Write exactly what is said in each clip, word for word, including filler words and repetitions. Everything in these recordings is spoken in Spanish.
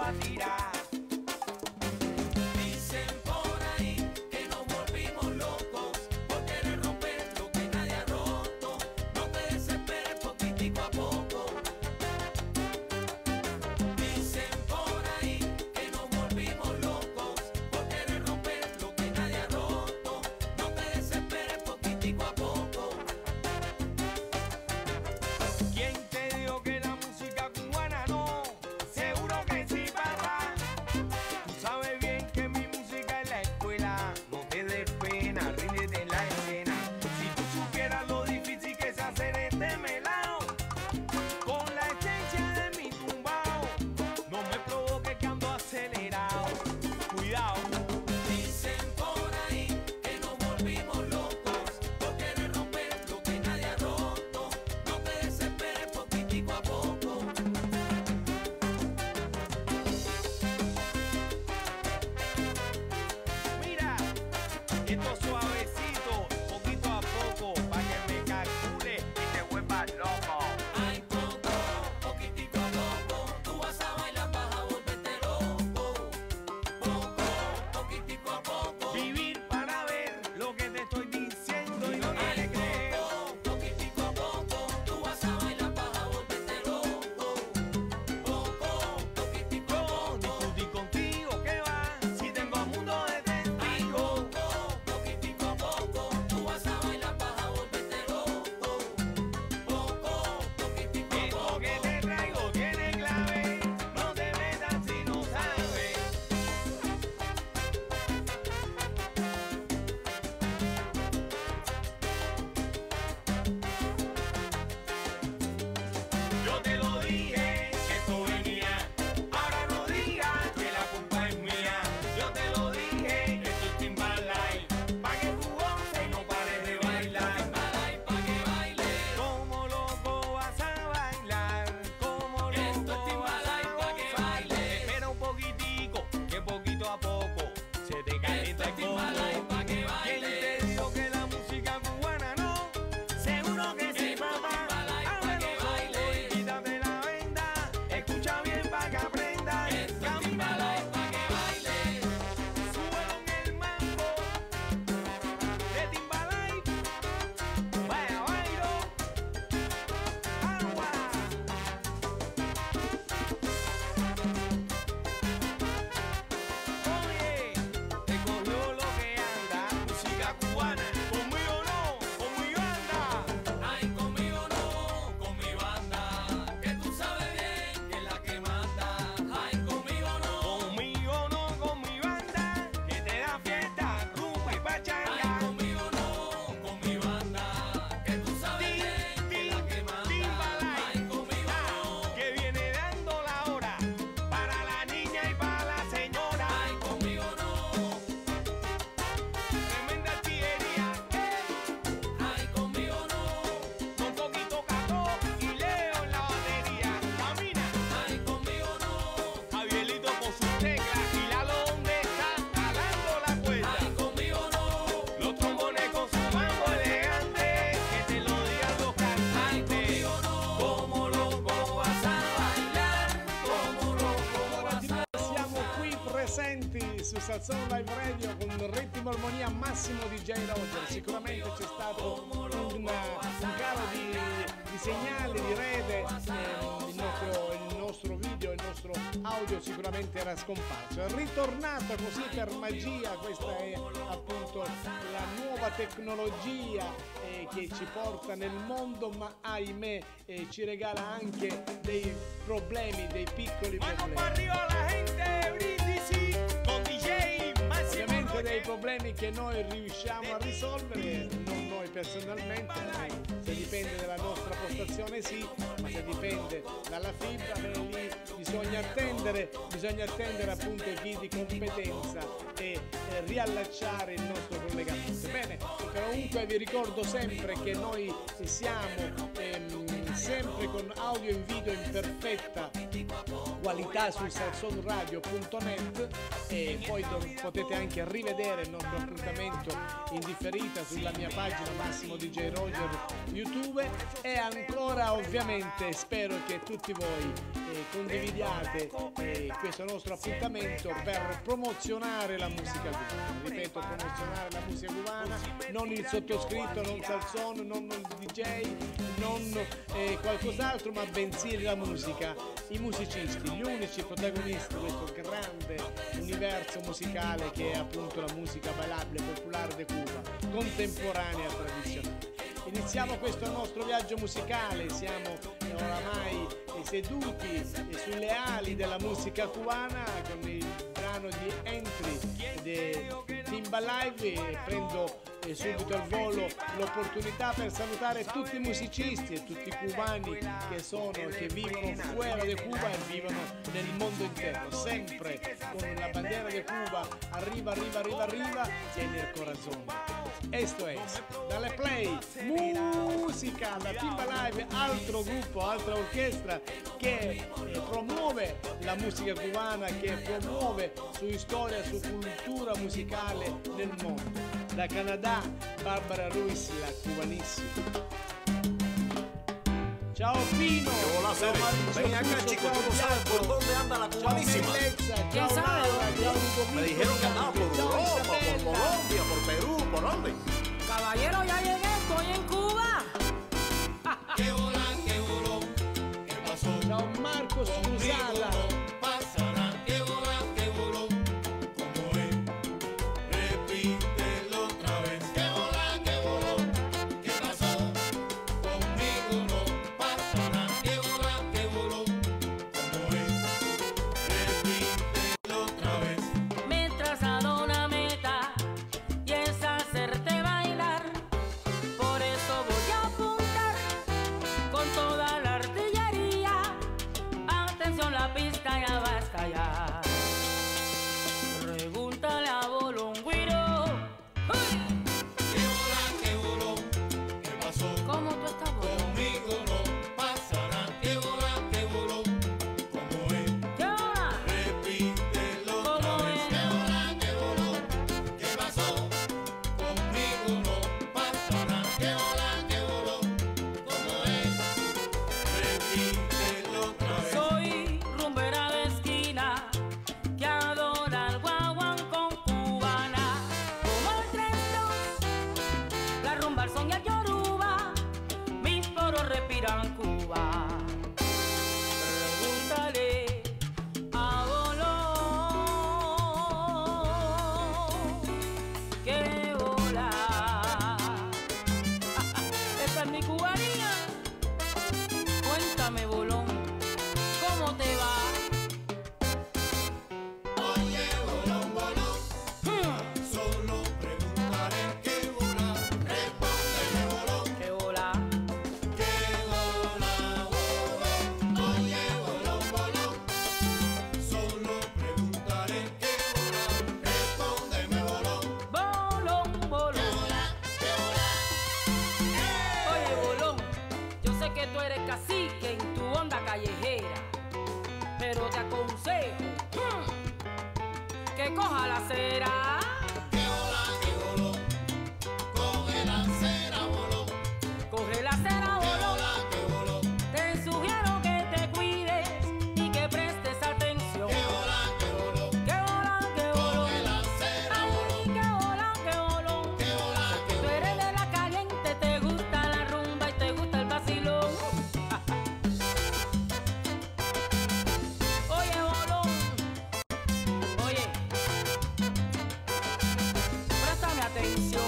a tirar. Dicen por ahí que nos volvimos locos por querer romper lo que nadie ha roto. No te desesperes poquitico a poco. Dicen por ahí que nos volvimos locos por querer romper lo que nadie ha roto. No te desesperes poquitico a poco. ¿Quién te dijo que la música cubana no? Seguro que sí, papá. Tú sabes bien que mi música es la escuela. No te des pena, ríndete en la escena. Si tú supieras lo difícil que es hacer este melao, con la esencia de mi tumbao, no me provoques que ando acelerado. Cuidado. Dicen por ahí que nos volvimos locos por querer romper lo que nadie ha roto. No te desesperes poquitico a poco. Mira, esto suavecito, poquito a poco, pa' que me calcule y te vuelvas loco. Ay, poco, poquitico a poco, tú vas a bailar, vas a volverte loco. Poco, poquitico a poco. Vivir para ver lo que te estoy diciendo y no Ay, quieres creer. poco, poquitico a poco, tú vas a bailar, vas a volverte loco. Poco, poquitico a Yo poco. discutí contigo, ¿qué va? Si tengo un mundo de Ay, testigos. poco, poquitico a poco, tú vas a bailar, vas a volverte loco. Poco, poquitico a Esto poco. que te traigo tiene clave, no te metas si no sabes. Yo te lo dije que esto venía, ahora no digas que la culpa es mía. Yo te lo dije que esto es Timbalay, pa' que tú goces y no pares de bailar. Timbalay pa' que baile. Como loco vas a bailar, como Esto es loco vas Timbalay a pa' que gozar. baile. Espera un poquitico, que poquito a poco se te Esto calienta es el Timbalay coco. pa' que ¿Quién baile. te dijo que la música cubana no? Seguro que sí, Esto es papá. Timbalay pa' Abre que los ojos baile. y quítate la venda. Escucha bien pa' que aprendas. Esto es Timbalay pa' que baile. Súbelo en el mambo de Timbalay. Vaya, bailo. Agua. Oye, te cogió lo que anda, música cubana. Conmigo no, conmigo anda. Ay, conmigo no, con mi banda, que tú sabes bien que es la que manda. Ay, conmigo no, Conmigo no, con mi banda, que te da fiesta, rumba y ay, pachanga. conmigo no, con mi banda, que tú sabes Tim, bien que es la que manda. Timbalay. Ay, conmigo Ah, no, que viene dando la hora para la niña y para la señora. ay, conmigo no, Tremenda artillería, ay, conmigo no, con poquito cacó y Leo en la batería. Camina, ay, conmigo no, Javierito con sus teclas y Lalo donde está jalando la cuerda. ay, conmigo no, Los trombones con su mambo elegante, que te lo digan los ay, cantantes. conmigo no, Como loco vas a bailar, como loco vas a Siamo qui presenti su Salsone Live Radio con Ritmo Armonia Massimo D J Roger. Sicuramente c'è stato un, un calo di, di segnali, di rete, eh, il, nostro, il nostro video, il nostro audio sicuramente era scomparso. È ritornata così per magia, questa è appunto la nuova tecnologia eh, che ci porta nel mondo, ma ahimè eh, ci regala anche dei problemi, dei piccoli Mano problemi. para arriba la gente, brindisi con D J Massimo Ovviamente dei Roger. problemi che noi riusciamo a risolvere, non noi personalmente, se dipende dalla nostra postazione sì, ma se dipende dalla fibra, beh, lì bisogna attendere, bisogna attendere appunto chi di competenza e eh, riallacciare il nostro collegamento. Bene, comunque vi ricordo sempre che noi siamo ehm, sempre con audio e video in perfetta qualità su salsonradio punto net. e poi do- potete anche rivedere il nostro appuntamento in differita sulla mia pagina Massimo D J Roger YouTube e ancora ovviamente spero che tutti voi eh, condividiate eh, questo nostro appuntamento per promozionare la musica cubana, ripeto promozionare la musica cubana, non il sottoscritto, non Salson, non il D J, non eh, qualcos'altro, ma bensì la musica, i musicisti, gli unici protagonisti di questo grande universo musicale che è appunto la musica ballabile popolare di Cuba, contemporanea e tradizionale. Iniziamo questo nostro viaggio musicale, siamo oramai seduti sulle ali della musica cubana con il brano di Entry di Timba Live e prendo eh, subito al volo l'opportunità per salutare tutti i musicisti e tutti i cubani che sono che vivono fuori di Cuba e vivono nel mondo intero, sempre con la bandiera di Cuba arriva, arriva, arriva, arriva e nel corazón. Esto es, dalle play, musica, la Timba Live, altro gruppo, altra orchestra che eh, promuove la musica cubana, che promuove su storia, su cultura musicale nel mondo. Da Canadá, Bárbara Ruiz, la cubanissima. Ciao Pino. Hola, Cere. Ven acá, chico, tú no sabes por dónde anda la cubanísima. Ciao Laura, ciao Ludovico. Me dijeron que andaba por Europa, por Colombia, por Perú, ¿por dónde? Caballero, ya llegué, estoy en Cuba. Que volá, que voló, ¿qué pasó? Ciao Marcos Musala. Pasará, que volá, que voló, como es, repítelo otra vez. Que volá, que voló, ¿qué pasó? Conmigo no pasará. Que volá, que voló, como es, repítelo otra vez. Me trasladó una meta y es hacerte bailar. Por eso voy a apuntar con toda la artillería. Atención, la pista ya va a estallar. Pregúntale a Bolonguiro. ¡Uy! Que volá, que voló, ¿qué pasó? ¿Cómo tú estás, Bolón? Conmigo no pasará. Que volá, que voló, como es, ¿Qué hora? repítelo otra ¿Cómo vez. es? Que volá, que voló, ¿qué pasó? Conmigo no pasará. Que volá, que voló, como es, repítelo otra vez. Soy rumbera de esquina que adora el guaguancó cubana. Como el tres dos, la rumba, el son y el yoruba, mis poros respiran Cuba. Pregúntale a Bolón que vola. Esa es mi cubanía. Cuéntame, Bolón, ¿cómo te va? Oye, bolón, bolón, Hmm, solo preguntaré qué volá. Respóndeme, bolón, ¿Qué vola? qué volá, bolón. Oye, bolón, bolón, solo preguntaré qué volá. Respóndeme, bolón, Bolón, bolón. qué volá. Oye, Bolón, yo sé que tú eres cacique en tu onda callejera, pero te aconsejo hmm, que coja la acera. Que volá, que voló, coge la acera, bolón. Coge la acera, Que Bolón. volá, que voló, Te sugiero que te cuides y que prestes atención. que volá, que voló, Que vola, que voló. coge la acera, bolón. Ay, que vola, que voló. Que volá, que Tú eres de la caliente, te gusta la rumba y te gusta el vacilón. Oye, Bolón, oye, préstame atención.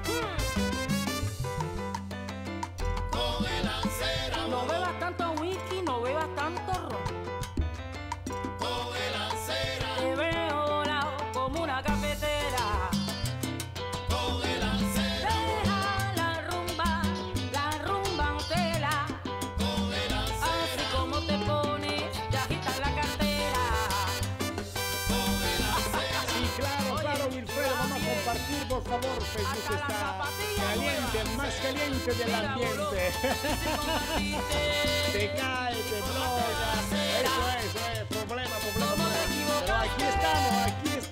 coge la acera, No bolón. bebas tanto whisky, no bebas tanto ron. Coge la acera, Te veo volado como una cafetera. coge la acera, Deja la rumba, la rumba tela. coge la Así acera, como te pones, te agitas la cartera. coge la acera. Sí, claro, Oye, claro, Wilfredo, vamos a también. compartir, por favor, Facebook Hasta la está zapatilla caliente, nueva. más caliente del Mira, Bolón, ambiente. si compartiste. Te cae, te bloquea, eso es, eso es, problema, problema, ¿Cómo te problema. Pero aquí equivocaste? estamos, aquí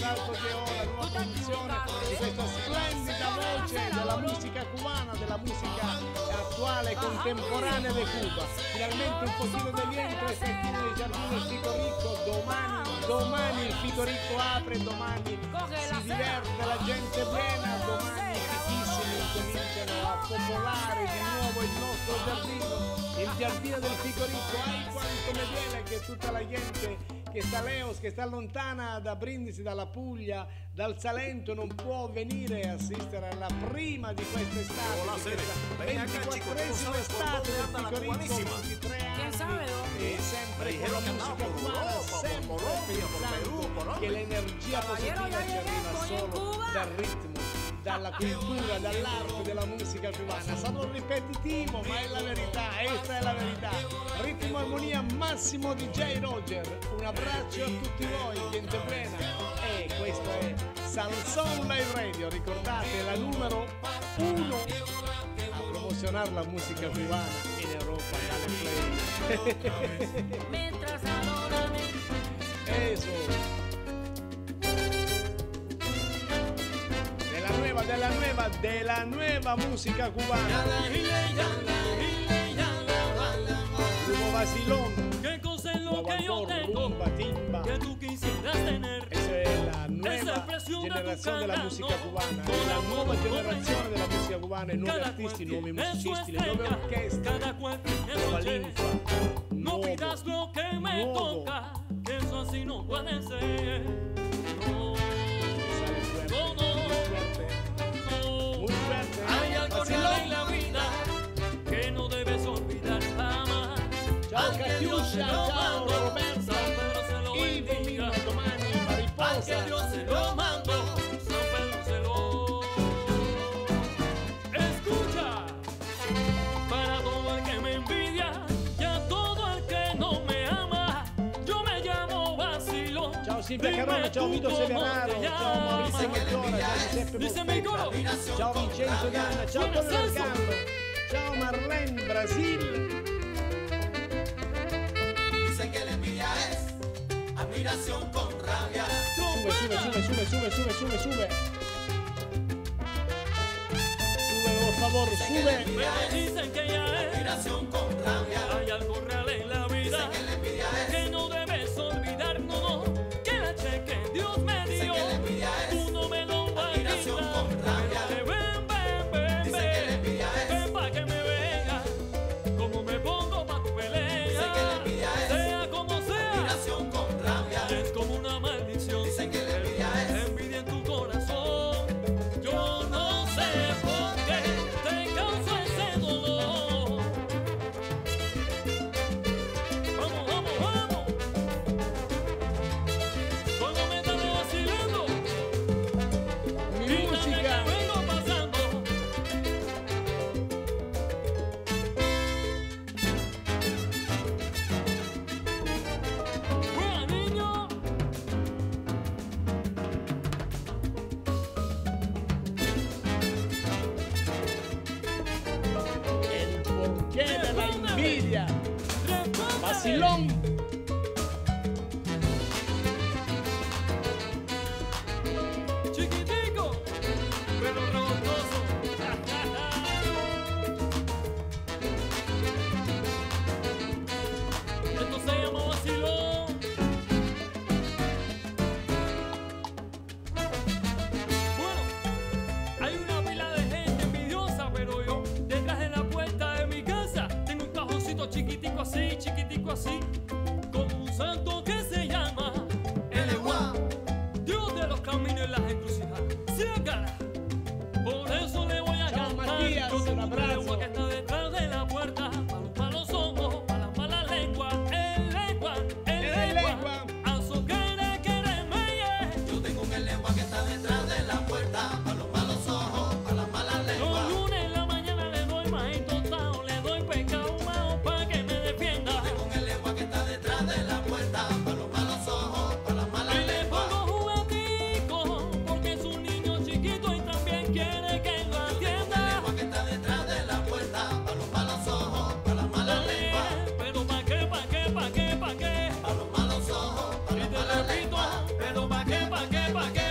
dall'alto che ho la nuova produzione di questa splendida voce della musica cubana, della musica attuale, contemporanea di Cuba. Finalmente un pochino di viento e sentire il giardino il Fico Ricco. Domani, domani il Fico Ricco apre, domani si diverte, la gente piena, domani i fichissimi cominciano a popolare di nuovo il nostro giardino, il giardino del Fico Ricco. Ai quanto mi viene che tutta la gente che sta Leos, che sta lontana da Brindisi, dalla Puglia, dal Salento, non può venire a assistere alla prima di quest'estate, Hola, di Cere. questa Ven acá, chico, tú ventiquattresima sabes por estate dónde del anda la Fico Ricco, cubanísima. ventitré ¿Quién sabe anni, dónde? e sempre Me con dijeron la que andaba musica por cubana, Europa, por sempre Colombia, por pensando Perú, Colombia. che l'energia Caballero, positiva ya ci llegué, arriva estoy en solo Cuba. dal ritmo, dalla cultura, dall'arte della musica cubana. Sarò ripetitivo, ma è la verità, questa è la verità. Ritmo armonia Massimo D J Roger. Un abbraccio a tutti voi, gente plena. E questo è Salson Live Radio, ricordate, la numero uno a promozionare la musica cubana in Europa, dalle play. Mientras adórame, Eso. Della nueva, della nueva, della nueva musica cubana. Grupo Vacilón, ¿Qué cosa es lo que yo Guaguancó, tengo rumba, timba. que tú quisieras tener? Esa es la nueva Esa expresión de tu generazione della cara, musica no, cubana, con la amor, nuova con generazione della musica cubana, i nuovi Cada artisti, i cual nuovi tiene su musicisti, le nuove estrella, orchestre, cada cual tiene nuova noche. linfa, No nuovo, pidas lo que me nuovo. toca, que eso así no puede ser. No, sale fuerte, no, no, muy fuerte, no. muy fuerte. Hay algo Vacilón. real en la vida que no debes olvidar jamás. Ciao Al que Dios se Catiuscia, lo ciao mandó, Roberto, San Pedro se lo Ivo bendiga. Mino, domani Al que Mariposa. Dios se lo mandó, San Pedro se lo escucha. Para todo el que me envidia y a todo el que no me ama, yo me llamo Vacilón. Ciao Silvia Dime Carona, ciao tú Vito cómo Severaro, te ciao Maurizio llamas. Maggiore, ciao Giuseppe Dice mi coro. Polpetta, ciao Vincenzo Ganna, ciao Buenas Antonio eso. Gargano, ciao Marlene Brasil. Dicen que la envidia es admiración con rabia. Sube, sube, sube, sube, sube, sube, sube, sube. Sube, por favor, sube. Pero dicen que ella es Admiración con rabia. hay algo real en la vida Que la envidia es que no debes olvidar, no, no, que la che que Dios me dio, que la envidia es tú no me lo vas a admiración quitar. con rabia. Pero ven, ven, ven, Dicen que la ven, envidia es ven pa' que me veas, como me pongo pa' tu pelea, Dicen que la envidia es sea como sea, admiración con rabia. y es como una maldición, Dicen que la envidia es envidia en tu corazón, yo no sé por qué te causa ese dolor. Vamos, vamos, vamos. Cuando me estás vacilando Mi y también música. que vengo pasando. Juega, niño. El porqué de la envidia. Respóndeme. Vacilón. Chiquitico, pero rocoso. Esto se llama vacilón. Bueno, hay una pila de gente envidiosa, pero yo detrás de la puerta de mi casa tengo un cajoncito chiquitico así, chiquitico así, con un santo que se llama el igual. Dios de los caminos y las encrucijadas. ¡Sí, cara! Por eso le voy a Chao, cantar. Matías, Yo un tengo un abrazo. lengua que está detrás de la puerta. Para los malos ojos, para las malas lenguas. El lengua, el El lengua. lengua. A su querer, quererme, yeah. Yo tengo un lengua que está detrás de la puerta. Para los malos ojos, para las malas Los lenguas. lunes en la mañana le doy maíz tostado, le doy pescado ahumado pa' que me defienda. Tengo un lengua que está detrás de la puerta. Para los malos ojos, para las malas Y le lenguas. pongo juguetico, porque es un niño chiquito y también quiere que lo atienda. Lengua que está detrás de la puerta. Para los malos ojos, para las malas lenguas. Pero pa' qué, pa' qué, pa' qué, pa' qué. Para los malos ojos, para Y las te malas repito, lenguas. pero pa' qué, pa' qué, pa' qué.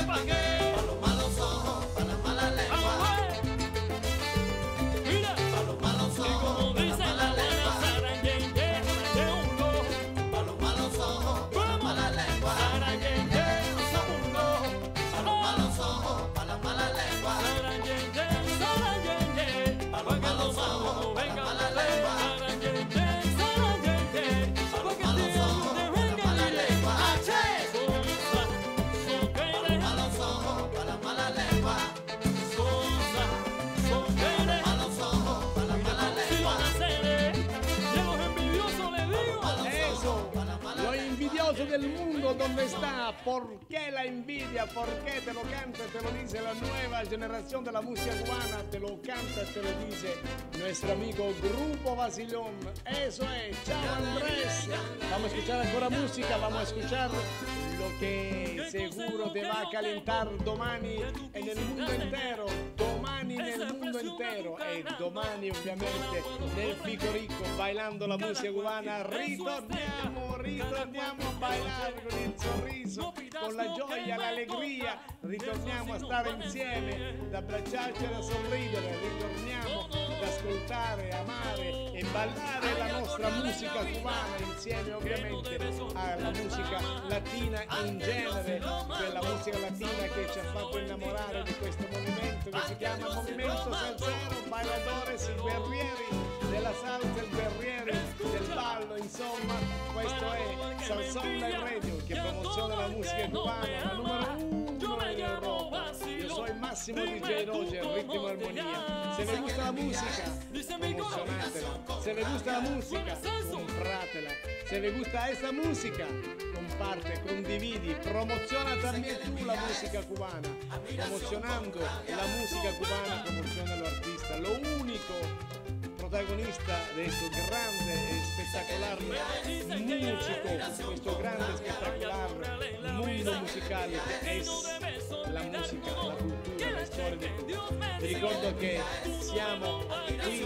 mujeres. A los ojos, para la mala lengua. Cosas son veres. A los ojos, para la mala Si lengua. lo naceré, y a los envidiosos les digo. Eso, lo envidioso del mundo, ¿dónde está? ¿Por qué la envidia? ¿Por qué te lo canta? Te lo dice la nueva generación de la música cubana, te lo canta, te lo dice nuestro amigo Grupo Vacilón. Eso es, chao Andrés. Vamos a escuchar ancora música, vamos a escuchar lo che seguro te va a calentar domani e nel mondo intero, domani nel mondo intero e domani ovviamente nel Fico Ricco, bailando la musica cubana. Ritorniamo, ritorniamo a ballare con il sorriso, con la gioia, l'allegria, ritorniamo a stare insieme, ad abbracciarci e a sorridere, ritorniamo ad ascoltare, amare e ballare la nostra musica cubana insieme ovviamente alla musica latina in genere, quella musica latina che ci ha fatto innamorare di questo movimento che si chiama Movimento Salsero, Bailadores y Guerrieri della salsa, il guerrieri del ballo, insomma, questo è Salsón Live Radio che promoziona la musica cubana, la numero uno in Europa. Io soy Massimo D J Roger, Ritmo Armonía. Se le gusta la musica, promozionatela. Se le gusta la musica, compratela. Se le gusta esta música, comparte, condividi, promoziona también tú la música cubana. Promocionando la música cubana, promoziona lo artista. Lo único protagonista de questo grande e spettacolare musico, questo grande e spettacolare mondo musicale che è la musica, la cultura, la storia di Cuba. Vi ricordo che siamo qui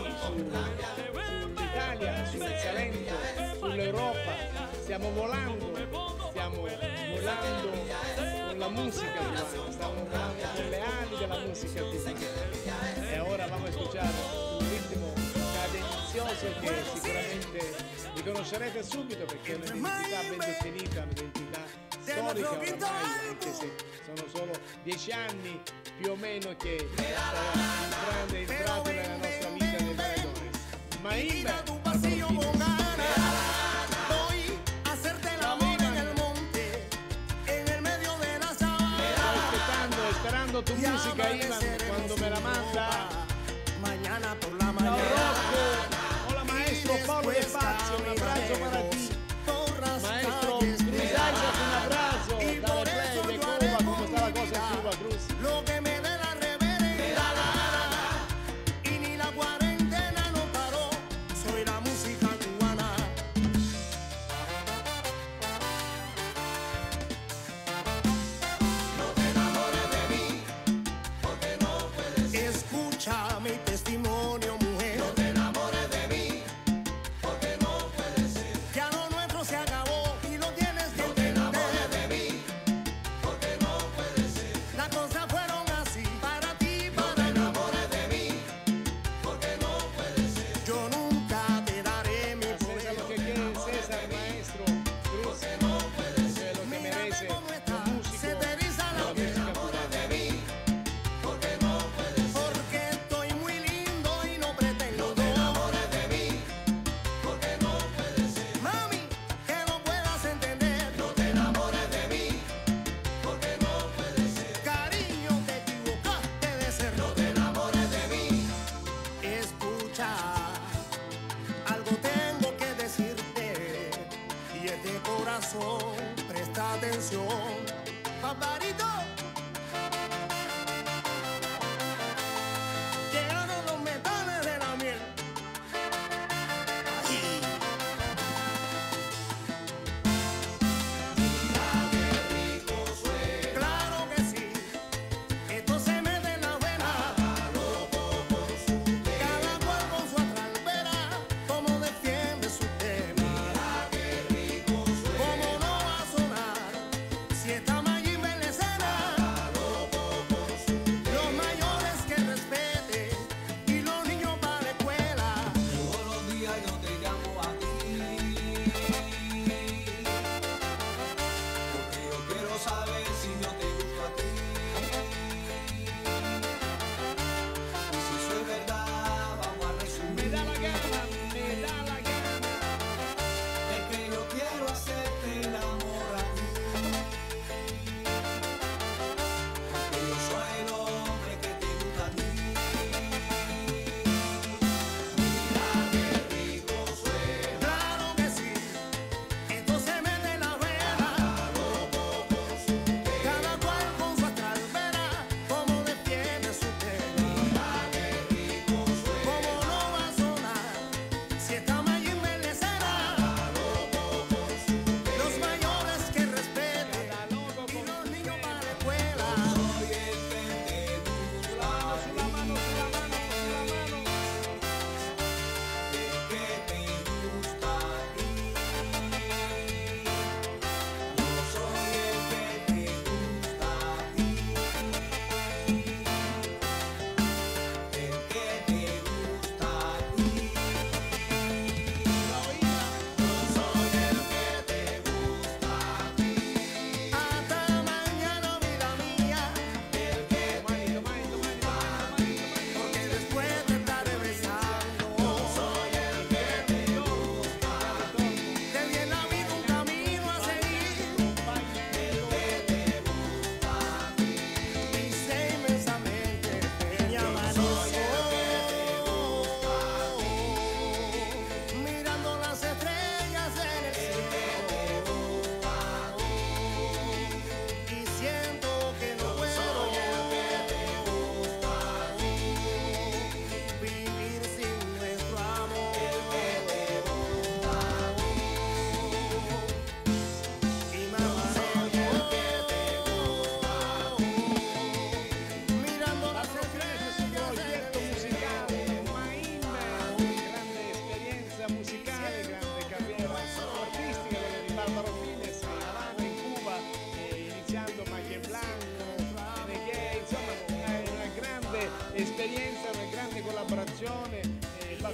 sull'Italia, sul Salento, sull'Europa, stiamo volando, stiamo volando con la musica cubana, stiamo volando con le ali della musica cubana. E ora vamos a escuchar un ritmo cadencioso che sicuramente riconoscerete subito perché è un'identità ben definita, un'identità storica oramai, anche se sono solo dieci anni più o meno che sarà entrando, entrato nella nostra vita dei Bailadores. Maimba, esperando tu música, Iván, cuando me la manda. Mañana por la Ciao mañana. Rocco. Hola maestro Pablo de Spazio, un abrazo para ti. Maestro Cruz Arias, un abrazo. Dale play de Cuba, ¿cómo está la cosa en Cuba, Cruz? Lo que me dé la reverenda gana, y ni la cuarentena no paró. Soy la música cubana. No te enamores de mí, porque no puedes ser. Escucha mi testimonio, mujer. No te enamores de mí, porque no puedes ser. Ya lo nuestro se acabó y lo tienes que No te enamores entender. de mí, porque no puedes ser. Las cosas fueron así para ti, No para te mí. enamores de mí, porque no puedes ser. Yo nunca te daré mi A César lo que quiere César, maestro Cruz, Porque no puedes ser. que es lo que merece cómo los está, músicos se te eriza de la la piel. música cubana. De mí, porque no puedes ser. Porque estoy muy lindo y no pretendo. No te enamores de mí, porque no puedes ser. Mami, que no puedas entender. No te enamores de mí, porque no puedes ser. Cariño, te equivocaste de ser. No te enamores de mí, Escucha, algo tengo que decirte. Y es de corazón, presta atención. Paparito. Llegaron los metales de la miel. Ay. Claro que sí, esto se mete en la vena. Cada cual con su atralvera, como defiende su tema. Como no va a sonar si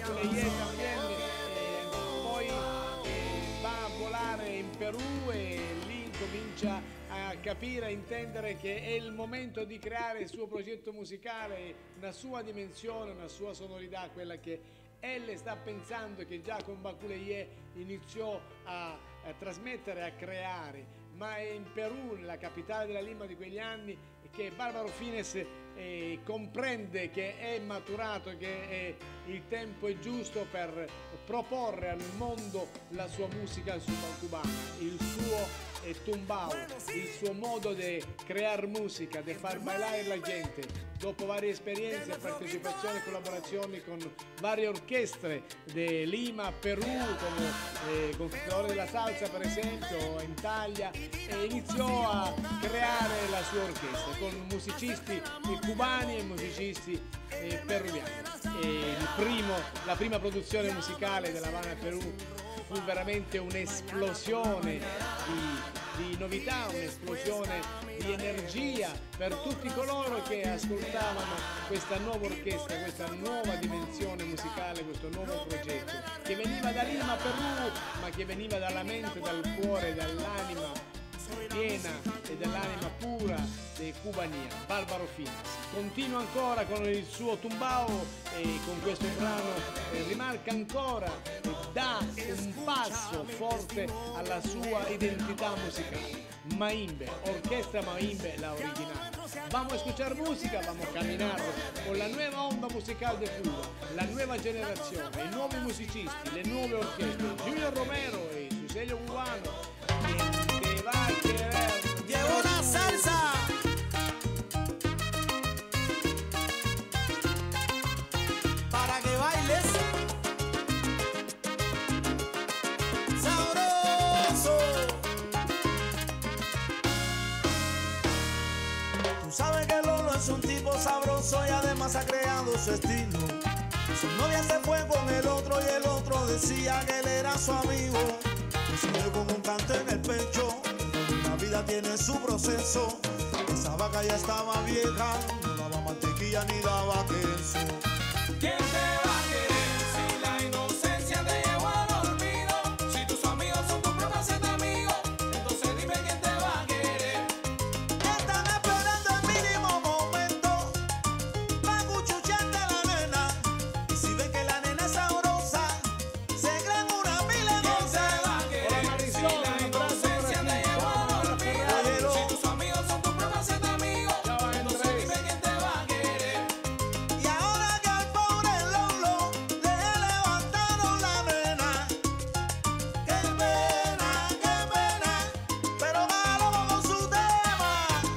Baculeye también, eh, poi eh, va a volare in Perù e lì comincia a capire, a intendere che è il momento di creare il suo progetto musicale, una sua dimensione, una sua sonorità, quella che elle sta pensando, che già con Baculeye iniziò a, a trasmettere, a creare. Ma è in Perù, nella capitale della Lima di quegli anni, che Barbaro Fines eh, comprende che è maturato, che è, il tempo è giusto per proporre al mondo la sua musica cubana, il suo eh, tumbao, il suo modo di creare musica, di far bailar la gente. Dopo varie esperienze, partecipazioni e collaborazioni con varie orchestre di Lima, Perù, come eh, con Flore della Salsa per esempio, in Italia, e iniziò a creare la sua orchestra con musicisti cubani e musicisti eh, peruviani. E il primo, la prima produzione musicale della Habana Perù fu veramente un'esplosione di, di novità, un'esplosione di energia per tutti coloro che ascoltavano questa nuova orchestra, questa nuova dimensione musicale, questo nuovo progetto che veniva da Lima, Perù, ma che veniva dalla mente, dal cuore, dall'anima piena e dell'anima pura dei Cubania. Barbaro Fines continua ancora con il suo tumbao e con questo brano eh, rimarca ancora e dà un passo forte alla sua identità musicale. Maimbe, orquesta Maimbe, la originale. Vamos a escuchar música, vamos a caminar con la nueva onda musical de Cuba, la nueva generación, i nuovi musicisti, le nuove orchestre, Junior Romero e su sello cubano, que, que va a querer. Llegó la salsa. Para que bailes sabroso. Tú sabes que Lolo es un tipo sabroso y además ha creado su estilo. Su novia se fue con el otro y el otro decía que él era su amigo. Recibió con un canto en el pecho. La vida tiene su proceso. Esa vaca ya estaba vieja, no daba mantequilla ni daba queso. ¿Quién te va a querer si la inocencia te llevó al olvido? Si tus amigos son tus propios enemigos, entonces dime quién te va a querer. Están esperando el mínimo momento para cuchucharte a la nena. Y si ven que la nena es sabrosa, se creen una pila de ¿Quién te va a querer si la inocencia te llevó al olvido? Si tus amigos son tus propios enemigos, entonces dime quién te va a querer. Y ahora que al pobre Lolo le levantaron la nena. Qué pena, qué pena, pero malo con su tema.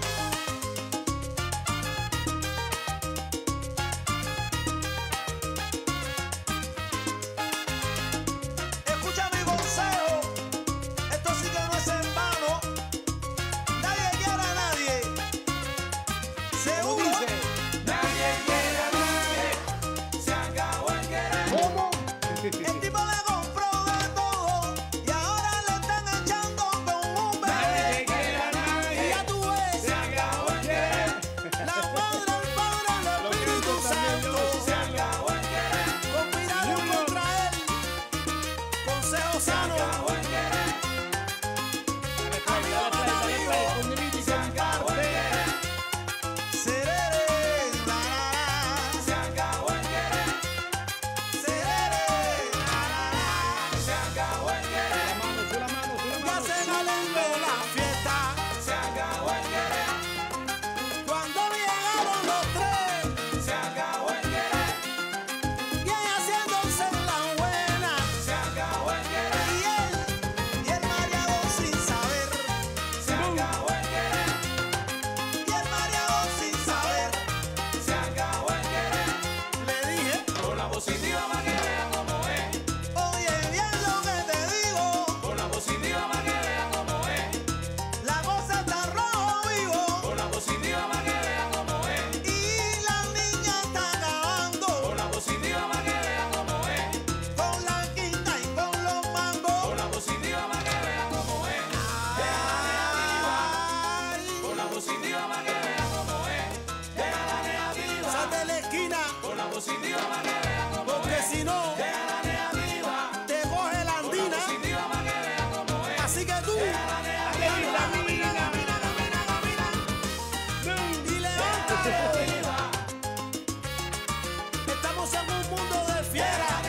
Escucha mi consejo, esto sí que no es en vano. Nadie quiere a nadie. Seguro. Nadie quiere a nadie, se acabó el querer. ¿Cómo? El tipo le compró de todo y ahora le están echando con un Nadie bebé. quiere a Y nadie, ya tú ves, se acabó el querer. la madre, el padre, el Los Espíritu gritos también, Santo Dios. Se acabó el querer, conspiraron contra él. Consejo se sano. acabó el querer, Dale play, dale play, dale play, condividi, se acabó el comparte. querer, Serere, la, la, se acabó el querer, la. Serere, la, la, la. se acabó el querer, La mano, sulla mano, sulla Ya mano. se calentó la fiesta se acabó el querer, cuando llegaron los tres se acabó el querer, y ella haciéndose la buena. se acabó el querer, Y él, y el mareado sin saber, se acabó el querer, y el mareado sin saber, se acabó el querer. le dije, Con la positiva para que vean cómo es, oye bien lo que te digo, con la positiva para que vean cómo es, la cosa está rojo vivo, con la positiva para que vean cómo es, y la niña está acabando, con la positiva para que vean cómo es, con la quinta y con los mangos, con la positiva para que vean cómo es, ay, con la positiva para que vean cómo es, deja la negativa, sal de la esquina, con la positiva para que vean cómo porque es, si no, deja Estamos en un mundo de fiera.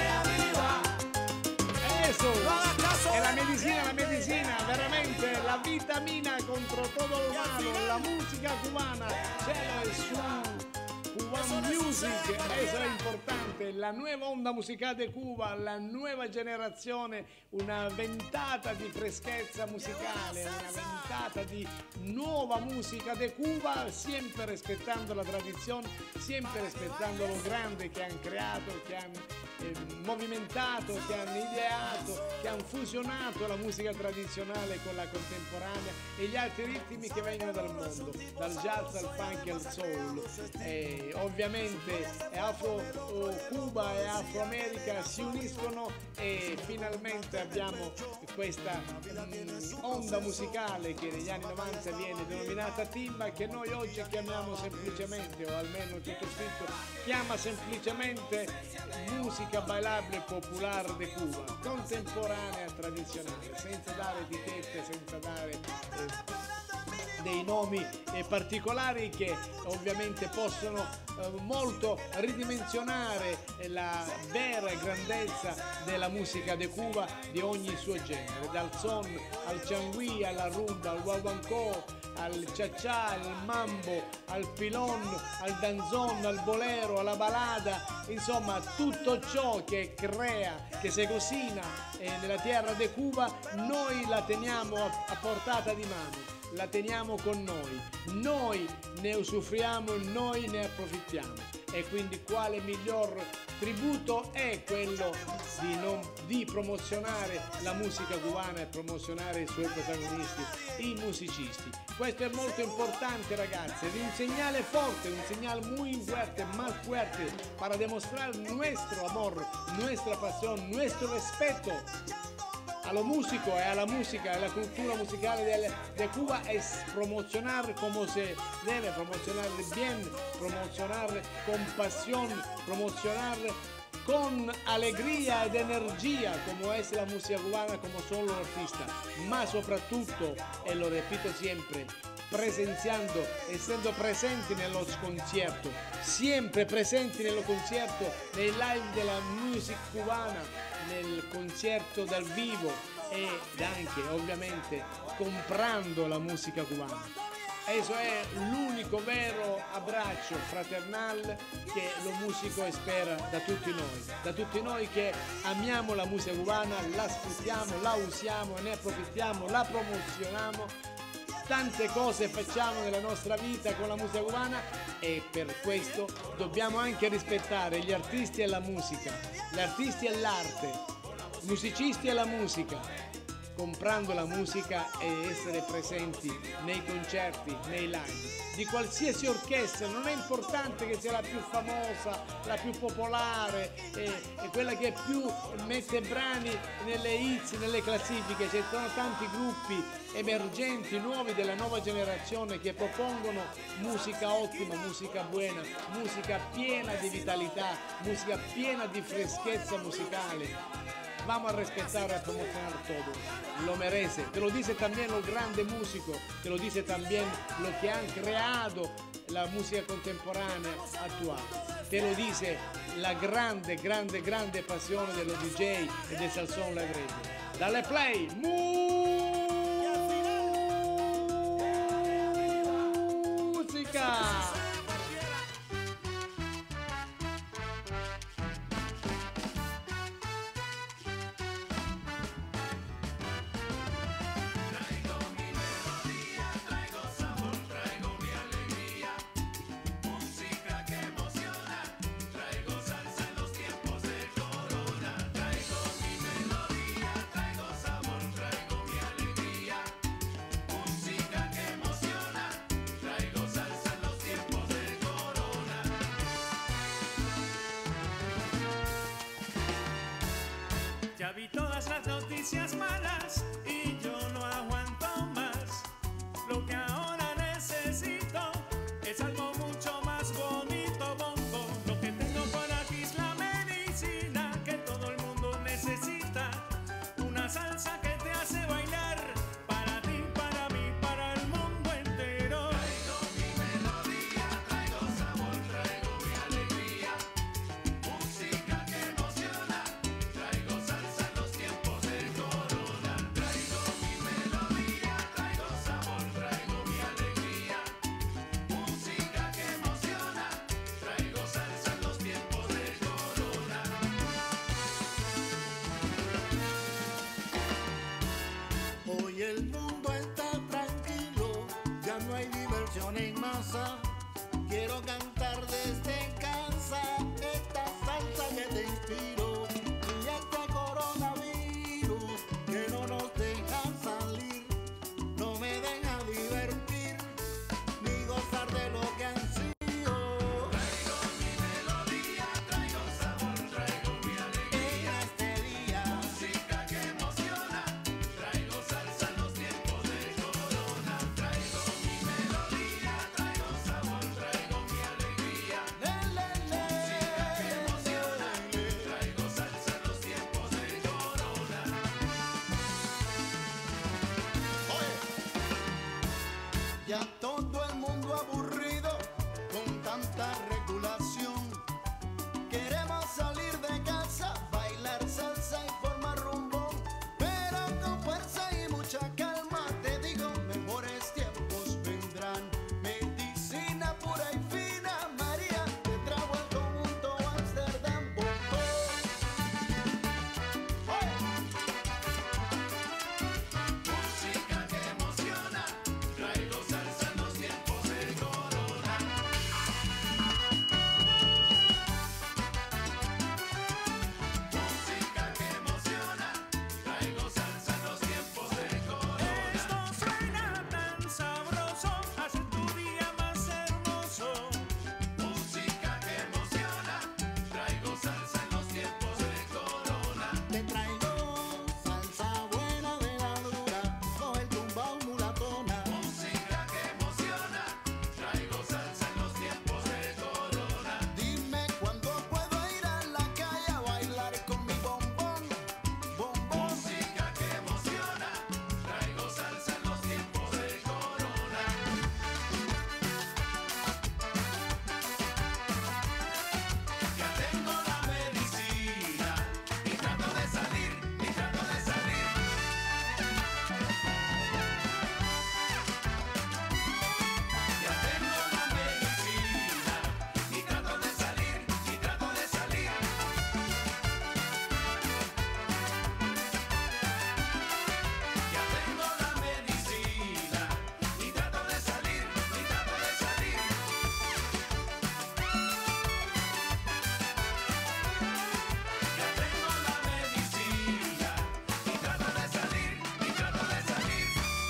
Eso No hagas caso. è la medicina, la medicina, veramente la vitamina contro todo lo malo, la musica cubana, c'è su Cuban Music, eso è importante, la nuova onda musicale di Cuba, la nuova generazione, una ventata di freschezza musicale, una ventata di nuova musica di Cuba, sempre rispettando la tradizione, sempre rispettando lo grande che hanno creato, che hanno eh, movimentato, che hanno ideato, che hanno fusionato la musica tradizionale con la contemporanea e gli altri ritmi che vengono dal mondo, dal jazz al funk al soul. E ovviamente Afro oh, Cuba e Afro America si uniscono e finalmente abbiamo questa mm, onda musicale che negli anni novanta viene denominata timba, che noi oggi chiamiamo semplicemente, o almeno il sottoscritto chiama semplicemente musica bailabile popolare di Cuba, contemporanea tradizionale, senza dare etichette, senza dare eh, dei nomi eh, particolari che ovviamente possono eh, molto ridimensionare eh, la vera grandezza della musica di Cuba di ogni suo genere, dal son al changui, alla rumba, al guaguancó, al cha-cha, al mambo, al pilon, al danzon, al bolero, alla balada, insomma tutto ciò che crea, che si cocina eh, nella terra di Cuba, noi la teniamo a, a portata di mano, la teniamo con noi, noi ne usufruiamo, noi ne approfittiamo. E quindi quale miglior tributo è quello di, non, di promozionare la musica cubana e promozionare i suoi protagonisti, i musicisti. Questo è molto importante, ragazzi, ed è un segnale forte, un segnale muy fuerte, más fuerte, para demostrar nuestro amor, nuestra pasión, nuestro respeto a lo músico y a la música, a la cultura musical de, de Cuba, es promocionar como se debe, promocionar bien, promocionar con pasión, promocionar con alegría ed energía como es la música cubana, como son los artistas, más soprattutto, e lo repito siempre, presenciando, essendo presenti nello concerto, sempre presenti nello concerto, nei live della musica cubana, nel concerto dal vivo ed anche ovviamente comprando la musica cubana. Eso è l'unico vero abbraccio fraternale che lo musico spera da tutti noi, da tutti noi che amiamo la musica cubana, la sfruttiamo, la usiamo, ne approfittiamo, la promozioniamo. Tante cose facciamo nella nostra vita con la musica cubana e per questo dobbiamo anche rispettare gli artisti e la musica, gli artisti e l'arte, i musicisti e la musica, comprando la musica e essere presenti nei concerti, nei live di qualsiasi orchestra. Non è importante che sia la più famosa, la più popolare e, e quella che più mette brani nelle hits, nelle classifiche. Ci sono tanti gruppi emergenti, nuovi, della nuova generazione che propongono musica ottima, musica buena, musica piena di vitalità, musica piena di freschezza musicale. Vamos a respetar, a promocionar todo, lo merece, te lo dice también lo grande músico, te lo dice también lo que han creado la música contemporánea actual, te lo dice la grande, grande, grande pasione dello D J e del Salsón Live Radio. Dale play, musica! Música que emociona, traigo salsa en los salsa. Quiero cantar desde casa esta salsa que te inspiro. Y este coronavirus que no nos deja salir, no me deja divertir ni gozar de lo que han sido. Traigo mi melodía, traigo sabor, traigo mi alegría. En este día, Música que emociona, traigo salsa en los tiempos de corona. Traigo mi melodía, traigo sabor, traigo mi alegría. le, le, le, Música que emociona, traigo salsa en los tiempos de corona. Oye, ya todo el mundo aburrido con tanta regulación. Queremos salir de casa, bailar salsa y formar rumbo, pero con fuerza y mucha calma. Te digo, mejores tiempos vendrán. Medicina pura y fina, María, te trajo el conjunto Amsterdam. Oh, oh. Oye. Música que emociona, traigo salsa en los tiempos de corona. Música que emociona, traigo salsa en los tiempos de corona. Esto suena tan sabroso, hace tu día más hermoso. Música que emociona, traigo salsa en los tiempos de corona. Te traigo salsa buena de la dura, coge el tumbao mulatona. Música que emociona, traigo salsa en los tiempos de corona. Dime cuándo puedo ir a la calle a bailar con mi bombón, bombón. Música que emociona, traigo salsa en los tiempos de corona. Ya tengo la medicina y trato de salir, y trato de salir. Ya tengo la medicina y trato de salir, y trato de salir. Ya tengo la medicina y trato de salir, y trato de salir. Ya tengo la medicina y trato de salir, y trato de salir.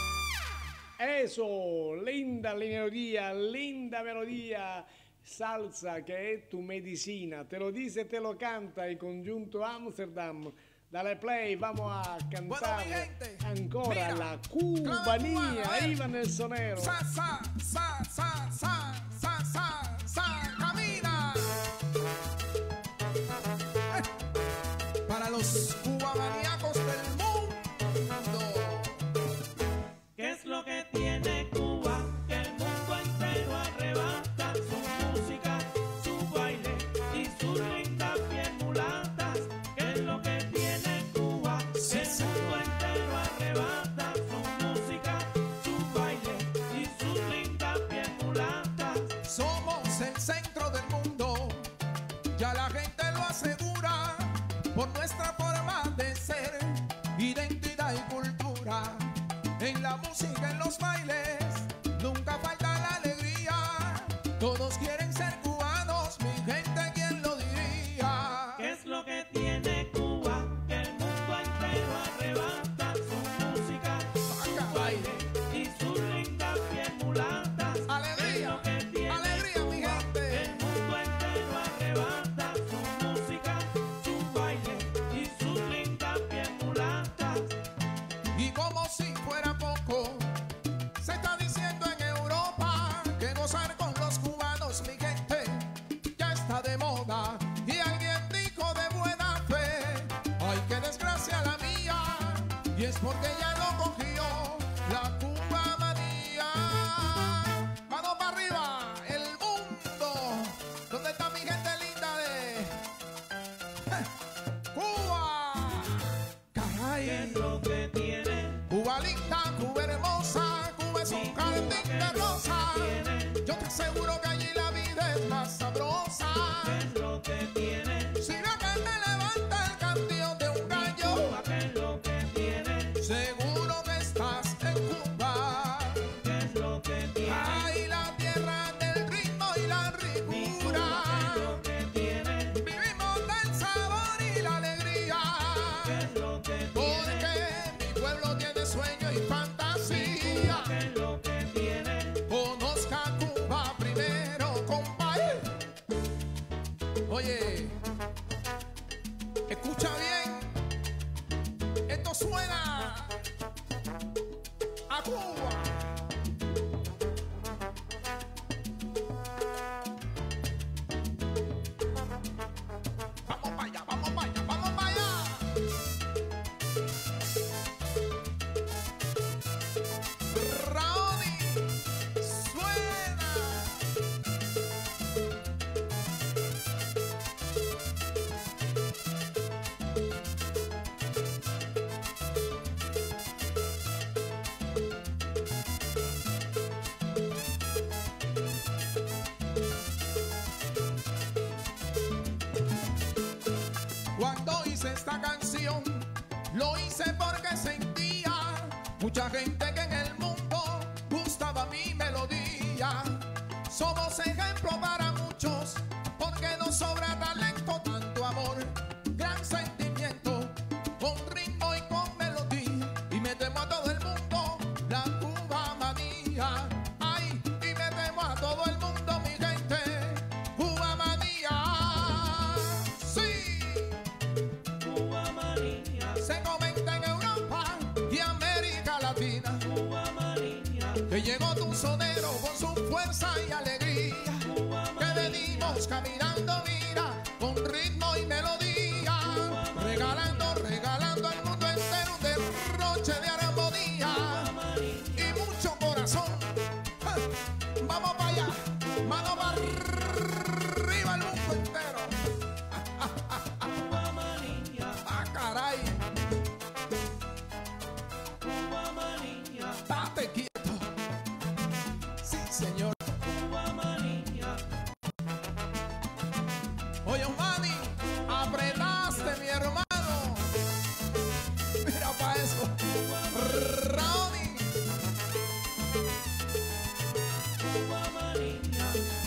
Eso, linda melodía, linda melodía. Salsa che è tu medicina, te lo dice, te lo canta il congiunto Amsterdam. Dale play, vamos a cantare Bueno, mi gente, ancora mira, la clave cubana, cubanía. a ver. Ivan el sonero. Sa, sa, sa, sa, sa, sa, sa, sa, camina. Eh, Para los cubamaníacos del mundo. ¿Qué es lo que tiene Cuba? Que el mundo entero arrebata su música, su baile y sus lindas piel mulatas. ¿Qué es lo que tiene Cuba? Que el mundo entero arrebata su música, su baile y sus lindas piel mulatas. Somos el centro del mundo, ya la gente lo asegura, por nuestra forma de ser, identidad y cultura. En la música, en los bailes, nunca falta la alegría. Todos quieren ser cubanos, mi gente, ¿quién lo diría? ¿Qué es lo que tiene Cuba? Que el mundo entero arrebata su música, su baile y sus lindas piel mulatas. Alegría, ¿Qué es lo que tiene alegría, mi Cuba? gente. Que el mundo entero arrebata su música, su baile y sus lindas piel mulatas. Y como si fuera poco, se está diciendo en Europa que gozar con los cubanos, mi gente, ya está de moda. Y alguien dijo de buena fe, ay, qué desgracia la mía, y es porque ya no cogió la Cuba manía. Mano para arriba, el mundo, ¿dónde está mi gente linda de Cuba? Caray. ¿Qué es lo que tiene? Cuba linda, Cuba hermosa, Cuba es un jardín de rosa. Yo te aseguro que allí la vida es más sabrosa. ¿Qué es lo que tiene? Si no que te levanta el cantillo de un gallo, Cuba, ¿qué es lo que tiene? seguro que estás en Cuba. ¿Qué es lo que tiene? Ay, la tierra Oye, escucha bien, esto suena a Cuba. Vamos para allá, vamos para allá, vamos para allá. Raoni, suena. Cuando hice esta canción, lo hice porque sentía mucha gente que en el mundo gustaba mi melodía. Somos ejemplo para muchos, porque nos sobra talento, tanto amor, gran sentimiento, con ritmo y con melodía. Y metemos a todo el mundo la Cuba manía. Ay, y metemos a todo el mundo, mi gente, Cuba manía. Sí. Cuba manía, Se comenta en Europa y América Latina Cuba manía, que llegó tu sonero con su fuerza y alegría, Cuba que manía, venimos caminando, mira, con ritmo y melodía, regalando, regalando al mundo entero un derroche de armonía y mucho corazón. ¡Ja! Vamos para allá, mano para arriba el mundo entero. Cuba manía, ¡Ah, caray! Cuba manía, ¡Date quieto! Sí, señor. Cuba manía, Oye, Manny, apretaste, mi hermano. Mira para eso. Raoni. Cuba manía,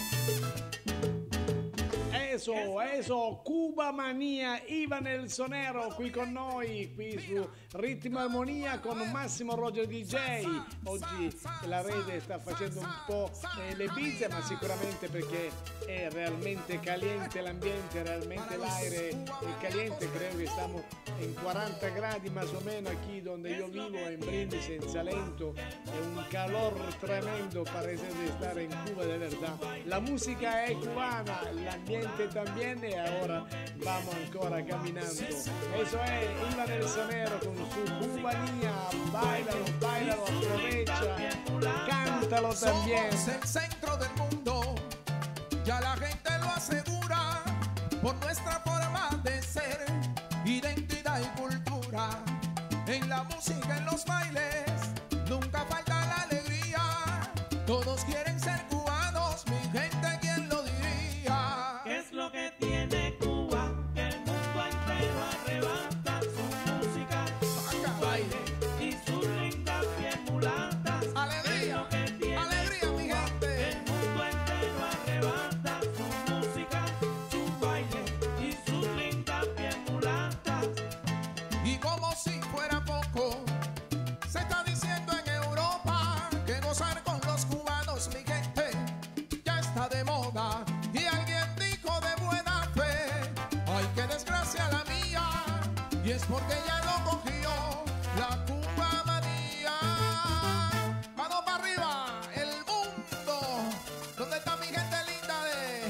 Eso, eso, Cuba Mania, Ivan il Sonero qui con noi, qui su Ritmo e Armonia con Massimo Roger D J. Oggi la rete sta facendo un po' eh, le bizze, ma sicuramente perché è realmente caliente l'ambiente, realmente l'aire è caliente. Creo que estamos en cuarenta gradi más o menos aquí donde yo vivo, en Brindisi, en Salento. È un calor tremendo, parece de estar en Cuba de verdad. La música es cubana, l'ambiente también, y ahora vamos ancora caminando. Eso es Ivan el Sonero con su cubanía. Báilalo, báilalo, aprovecha, cántalo también. Somos el centro del mundo, ya la gente lo asegura, por nuestra forma de ser, identidad y cultura. En la música, en los bailes, nunca falta la alegría. Todos quieren ser cubanos, mi gente, ¿quién lo diría? ¿qué es lo que tiene Cuba? Que el mundo entero arrebata su música, su baile y sus lindas pies mulatas. Alegría, ¿Qué es lo que tiene alegría, mi Cuba? Que gente. el mundo entero arrebata su música, su baile y sus lindas pies mulatas. Y como si fuera poco, se está diciendo en Europa que gozar con los cubanos, mi gente, ya está de moda. Y alguien dijo de buena fe, ay, qué desgracia la mía, y es porque ya lo cogió la Cuba manía. Mano para arriba, el mundo. ¿Dónde está mi gente linda de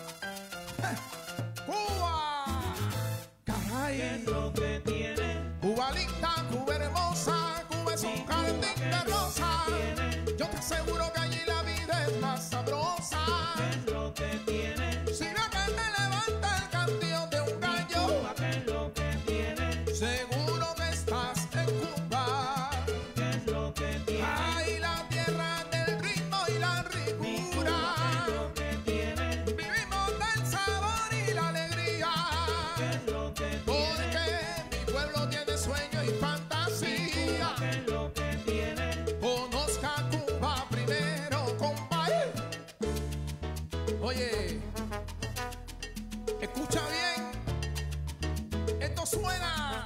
Cuba? Caray. ¿Qué es lo que tiene? Cuba linda, Cuba hermosa, Cuba es un jardín de rosa. Yo te aseguro que allí la vida es más sabrosa. ¿Qué es lo que tiene? Si no que te levanta el cantillo de un gallo, Cuba, ¿qué es lo que tiene? seguro que estás en Cuba. ¿Qué es lo que tiene? Ay, la tierra del ritmo y la ricura. ¿Qué es lo que tiene? Vivimos del sabor y la alegría. ¿Qué es lo que tiene? Porque mi pueblo tiene sueño y fantasía. ¿Qué es lo que tiene? Conozca Cuba primero, compadre. Oye, escucha bien. Esto suena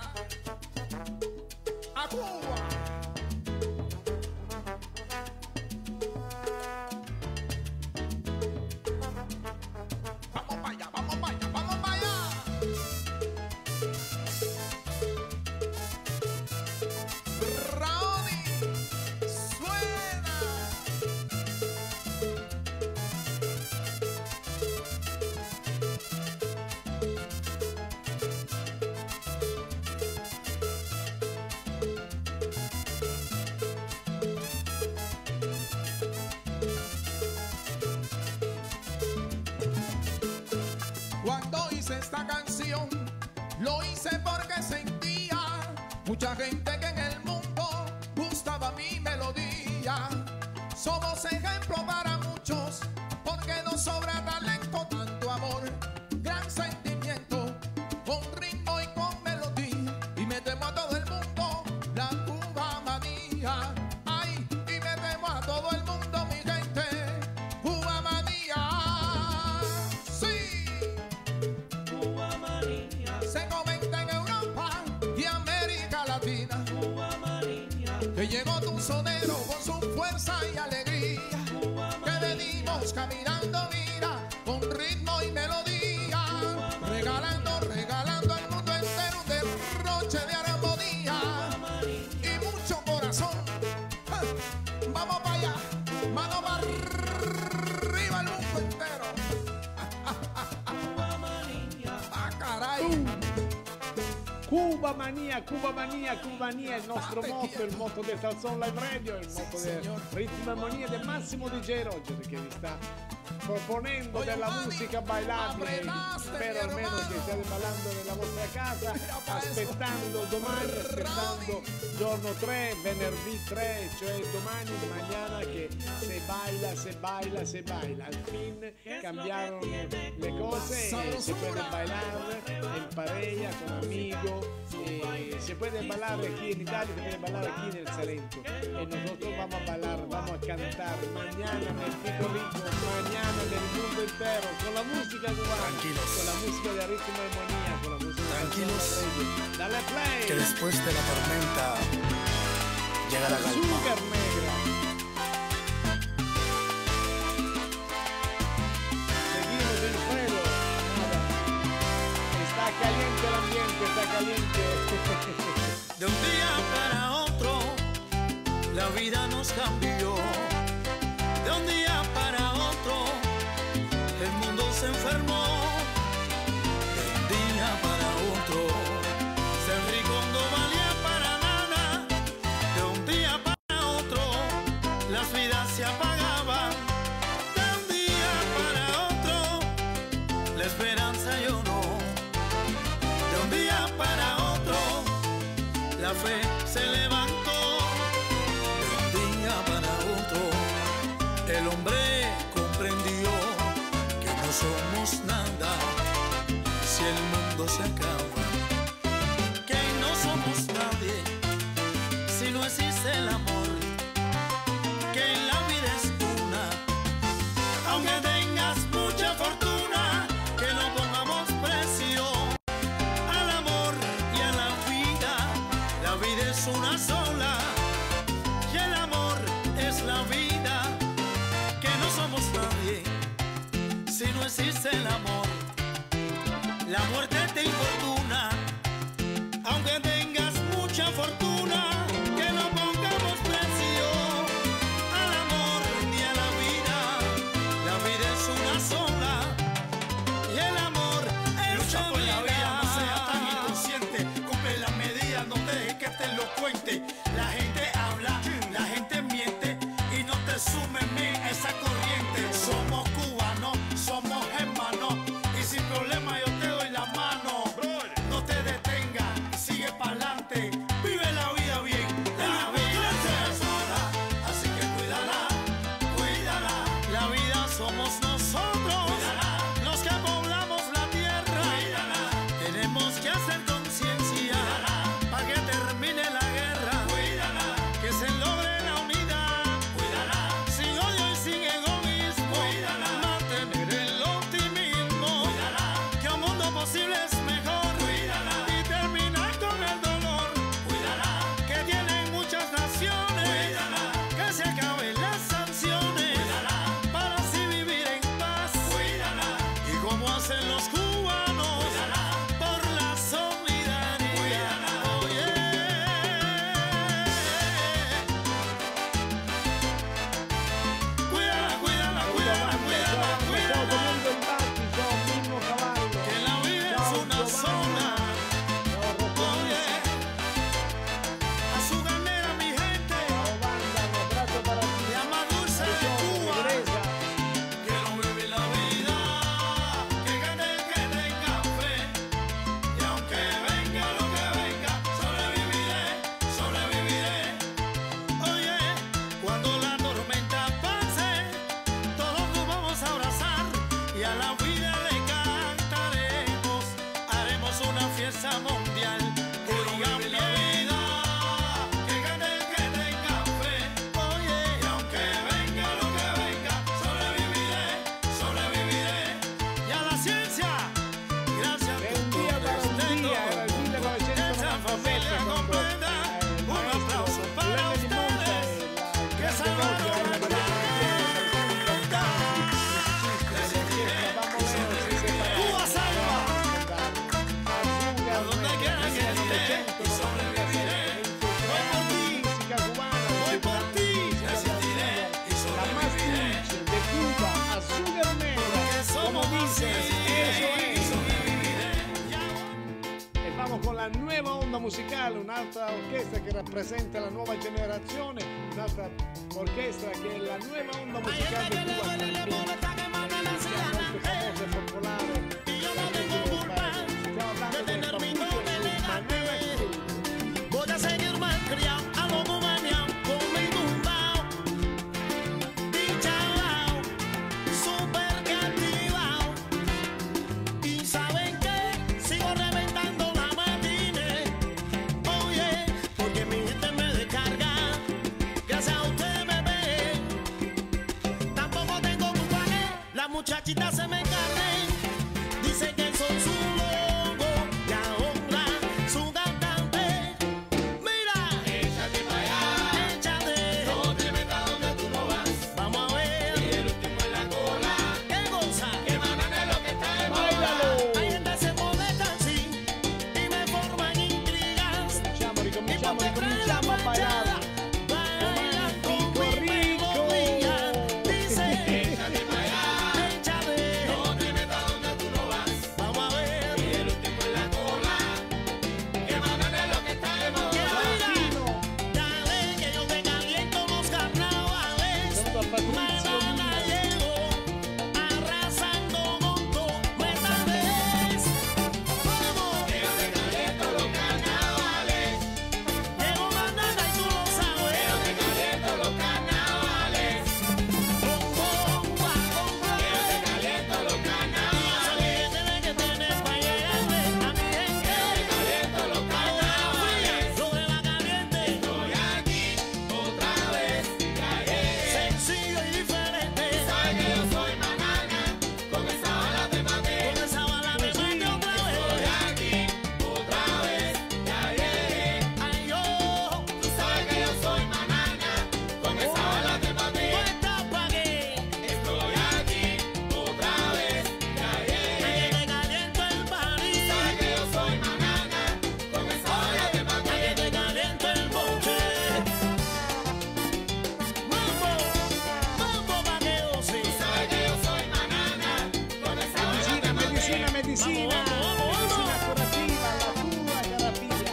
a Cuba. Vamos para allá, vamos para allá, vamos que nos sobra talento, tanto amor, gran sentimiento, con ritmo y con melodía. Y metemos a todo el mundo la Cuba manía. Ay, y metemos a todo el mundo, mi gente, Cuba manía. Sí, Cuba manía, se comenta en Europa y América Latina Cuba manía, que llegó tu sonero con su fuerza y alegría. Cuba Que manía, venimos caminando, mira, con ritmo y melodía, regalando, regalando al mundo entero un derroche de armonía y mucho corazón. ¡Ja! Vamos para allá, mano para arriba el mundo entero. Cuba manía, ¡Ah, caray! Cuba Manía, Cuba Manía, Cuba Manía, il nostro motto, il motto del Salson Live Radio, il motto del Ritmo e Armonia del Massimo D J Roger, che vi sta proponendo della musica bailabile. Spero almeno che stiate ballando nella vostra casa, aspettando domani, aspettando giorno tre, venerdì tre, cioè domani, mañana, che se baila, se baila, se baila. Al fin cambiaron le cose, eh, se puede bailar en pareja, con amigos, eh, se puede bailar aquí en Italia, se puede bailar aquí en el Salento. Y nosotros vamos a bailar, vamos a cantar mañana en el Pico Rico, mañana en el mundo entero, con la música cubana, Tranquilos. con la música de Ritmo y Armonía, con la música Tranquilos. de Salson Radio. Dale play. Que después de la tormenta llega la calma. Azúcar negra. Seguimos en fuego. Nada. Está caliente el ambiente, está caliente. De un día para otro, la vida nos cambió. De un día para otro, el mundo se enfermó. De un día para otro, ser rico no valía para nada. De un día para otro, las vidas se apagaban. De un día para otro, la esperanza lloró. De un día para otro, la fe se levantó. De un día para otro, el hombre comprendió que no somos nada si el mundo se acaba. Que no somos nadie si no existe el amor. Que la vida es una, aunque tengas mucha fortuna, que no pongamos precio al amor y a la vida. La vida es una sola y el amor es la vida. Que no somos nadie si no existe el amor. La muerte te infortuna, aunque tengas mucha fortuna. Que no pongamos precio al amor ni a la vida. La vida es una sola y el amor es lucha la por vida. La vida, no seas tan inconsciente. Cumple las medidas, no te dejes que te lo cuente. La gente habla, la gente miente y no te sumen en esa corriente. Somos cubanos, somos hermanos y sin problema yo te doy la mano. y a la vida le cantaremos, haremos una fiesta mundial. Oigan bien, que gane el que tenga fe, oye, y aunque venga lo que venga, sobreviviré, sobreviviré. Y a la ciencia, gracias De un día para un día, era el mil novecientos noventa y siete, cuando eh, un aplauso para Lenny ustedes, Monta, que el se gran van negocio, a la María Cuba salva, a donde quiera que esté, y sobreviviré. Voy por ti, voy por ti, resistiré y la más sobreviviré. dulce de Cuba, azúcar negra, como dices, eso es. E vamos con la nuova onda musicale, un'altra orchestra che rappresenta la nuova generazione, un'altra orchestra che è la nuova onda musicale di Cuba también, che è molto famosa e popolare. Stiamo parlando del Papucho su Manana Crew. Voy a seguir malcriado, a lo cubaneado, como inundado, dichabao, super castigado. Y saben que sigo reventando la matine, oye, porque mi gente me descarga, gracias a usted bebé. Tampoco tengo culpa que las muchachitas se me encarnen, dicen que soy su logo y ahora su cantante. Mira, échate para allá, échate, no te metas donde tú no vas. Vamos a ver, y el último en la cola, que goza, que Manana es lo que está de moda. Hay gente se molesta así y me forman intrigas. Cominciamo, Y ricominciamo, porque traen la ricominciamo a ballare. fachada, bailan con mi Rico. rodilla. Dice, échate para allá, échate, no te metas donde tú no vas. Vamos a ver, y el último en la cola, que Manana es lo que está de moda. Dale, que yo te caliento los carnavales. Saludo a Patrizio Manana llegó, arrasando con todo. Metales, vamos, que yo te caliento los carnavales. Llegó Manana y tú lo sabes. Que yo te caliento los carnavales. Con bomba, con bomba. Que yo te caliento los carnavales. Y esa gente que tienes pa' llegarle a mi gente. Que yo te caliento los carnavales. Lo de la caliente. Estoy aquí otra vez. Sencillo y diferente. Sabes que yo soy Manana. Con esa bala te maté. Con esa bala me maté otra vez. Estoy aquí otra vez. Ya llegué. Ay, yo. Tú sabes que yo soy Manana. Con esa bala te maté. ¿Tú estás pa' qué? Estoy aquí otra vez. Ya llegué. Ay, que te caliento el parís. Sabes que yo soy Manana. Con esa bala te maté. Ay, que te caliento el bonche. Mambo, mambo pa' que goce. Sabes que yo soy Manana. Con esa bala te maté. Medicina, medicina, medicina curativa, la cura terapia.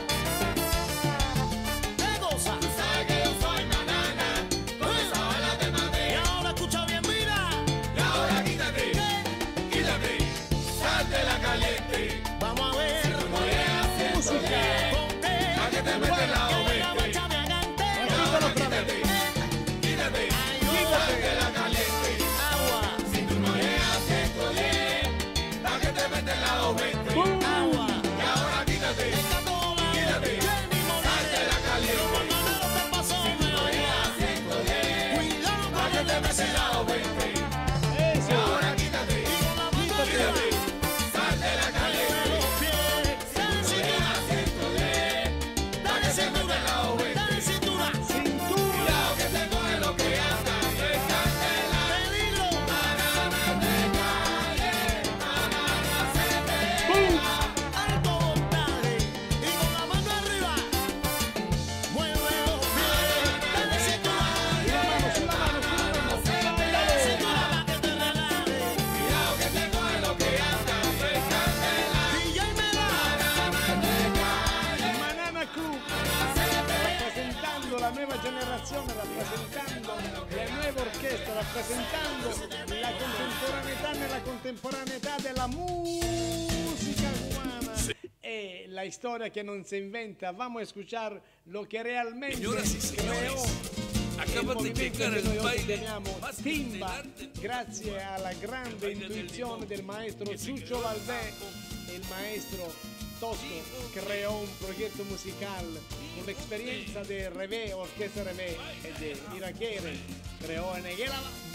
¿Qué cosa? Tú sabes que yo soy Manana. Con esa bala te maté. Y ahora escucha bien, mira. Y ahora quítate, quítate, sal de la caliente. Vamos a ver. Si tú no llegas haciendo bien, ponte. ¿A qué te metes la oveja? Repítelo otra vez. Quítate, sal de la caliente. Agua. Si tú no llegas haciendo bien, ¿a qué te metes la oveja? Agua. Y ahora quítate, quítate, sal de la caliente. Si tú no llegas haciendo bien, ¿a qué te metes la oveja? Y ahora quítate, quítate, sal de la caliente. Si tú no llegas haciendo bien, ¿a qué te metes la oveja? Cintura. Cuidado que te coge lo que anda, que es candela. Manana te cae, Manana se pega. Alto voltaje y con la mano arriba. Mueve los pies, dale cintura. Manana se pega. Cintura pa' que te relaje. Cuidado que te coge lo que anda, que es candela. D J Mela. Manana te cae. Manana Crew, rappresentando la nuova generazione, rappresentando la nuova orchestra, rappresentando la contemporaneità nella contemporaneità della musica cubana. E la historia que non se inventa. Vamos a escuchar lo que realmente Señoras y creó señores, il movimento che noi oggi chiamiamo timba, grazie alla grande intuizione del maestro Ciuccio Valdè. E il maestro Tosco creò un progetto musicale con l'esperienza del Revé, orchestra Revé e di Iraquere, creò Negué la Banda.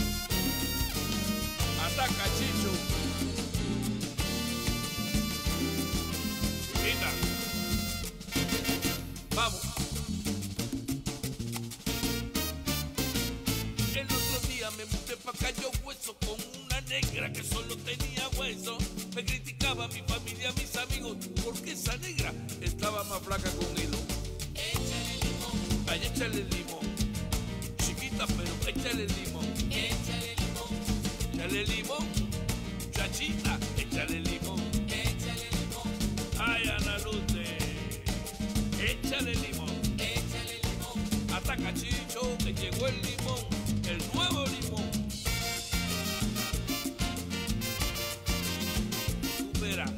Ataca, Chicho. Quita. Vamos. El otro día me mudé pa' Cayo Hueso con una negra que solo tenía hueso. Me criticaba mi familia, mis amigos, porque esa negra estaba más flaca con hilo. Échale limón. Ay, échale limón. Chiquita, pero échale limón. Échale limón. Échale limón. Chachita, échale limón. Échale limón. Ay, Ana Lute. Échale limón. Échale limón. Ataca, Chicho, que llegó el limón. El nuevo limón. Tú verás.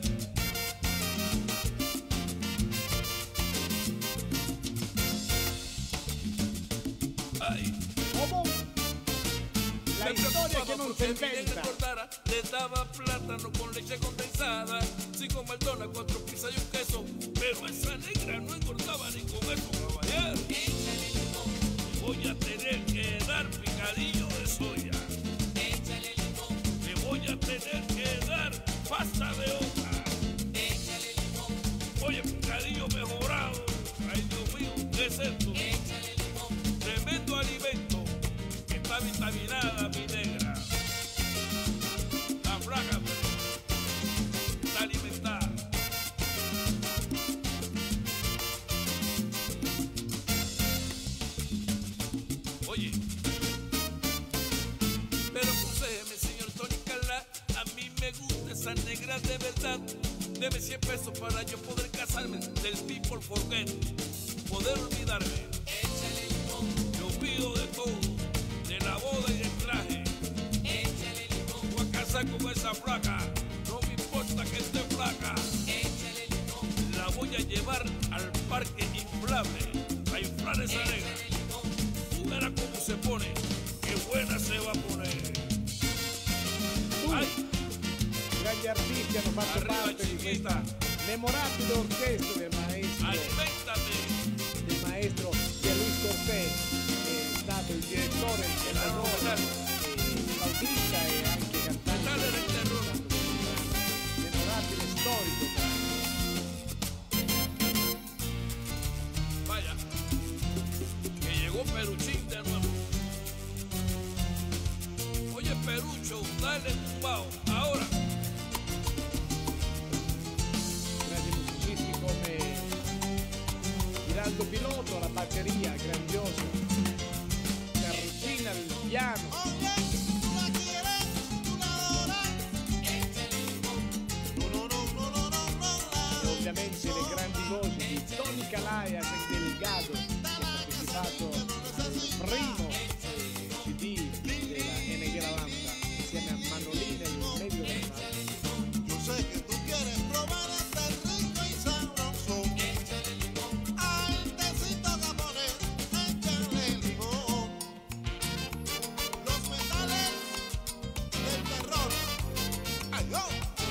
Ay. ¿Cómo? La historia que no se inventa. Le daba plátano con leche condensada, cinco maltonas, cuatro pizzas y un queso. Pero esa negra no engordaba ni con eso, caballero. Échale limón. Voy a tener que dar picadillo de soya. Échale limón. Le voy a tener que dar pasta de hoja. Échale limón. Oye, picadillo mejorado. Ay, Dios mío, ¿qué es esto? Échale limón. Tremendo alimento que está vitaminada, mi negra. La flaca está alimentada. Oye, pero aconsejeme, señor Tony Calá, a mí me gusta esa negra de verdad. Deme cien pesos para yo poder casarme, del people forget, poder olvidarme. Échale limón. Yo pido de todo, de la boda y del traje. Échale limón. Voy a casar con esa flaca, no me importa que esté flaca. Échale limón. La voy a llevar al parque inflable, a inflar esa negra. Tú verás cómo se pone, qué buena se va a poner. Ay. Grandi artisti hanno fatto Arriba, parte chiquita. di questa memorabile orchestra del maestro, Alimentate. del maestro Luis Cortés, che è stato il direttore della nuova flautista e anche cantante. Dale el terror. Memorabile storico. Vaya, que llegó Peruchín de nuevo. Oye, Perucho, dale tumbao. Ahora. Grandi musicisti come Giraldo Piloto alla batteria, grandioso, Carrucina al piano. E ovviamente le grandi voci di Tony Calaya e Delgado, che ha partecipato al primo eh, C D della Negué la Banda insieme a Manolina e il medio del Mar. Yo sé que tú quieres probar este rico y sabroso. Échale limón. Al tecito japonés, échale limón. Los metales del terror. ¡Ay, yo!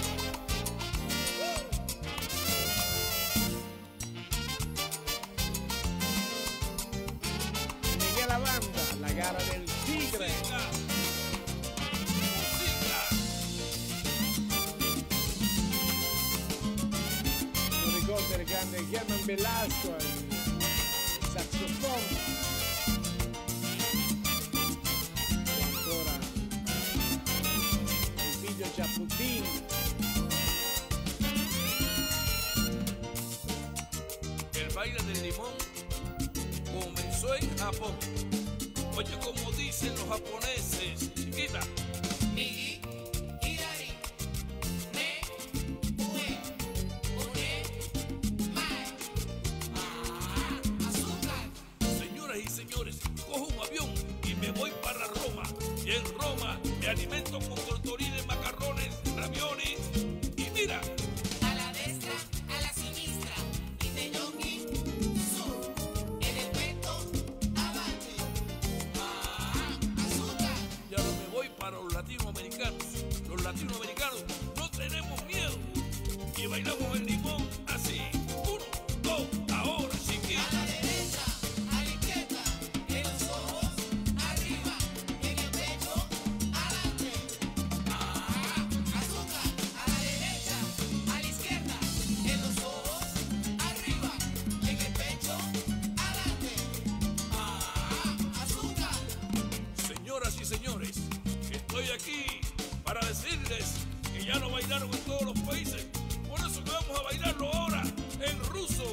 Negué la Banda, la gara del tigre. Siga. Siga. Non ricordo il grande German Belasco al saxofono. O ancora il figlio Chaputin. El baile del limón comenzó en Japón. Oye, como dicen los japoneses, chiquita. Migi, Hidari, Ne, Ue, Une, Mae, Ah, Azúcar. Señoras y señores, cojo un avión y me voy para Roma. Y en Roma me alimento con tortolines, macarrones, raviolis. Y mira, A la destra, a la sinistra, y de Yongi, sur, en el cuento, abajo. latinoamericanos no tenemos miedo y bailamos el limón así. Uno, dos, ahora chiquito. A la derecha, a la izquierda, en los ojos, arriba, en el pecho, adelante. Ah, azúcar. A la derecha, a la izquierda, en los ojos, arriba, en el pecho, adelante. Ah, azúcar. Señoras y señores, estoy aquí para decirles que ya lo bailaron en todos los países. Por eso que vamos a bailarlo ahora en ruso.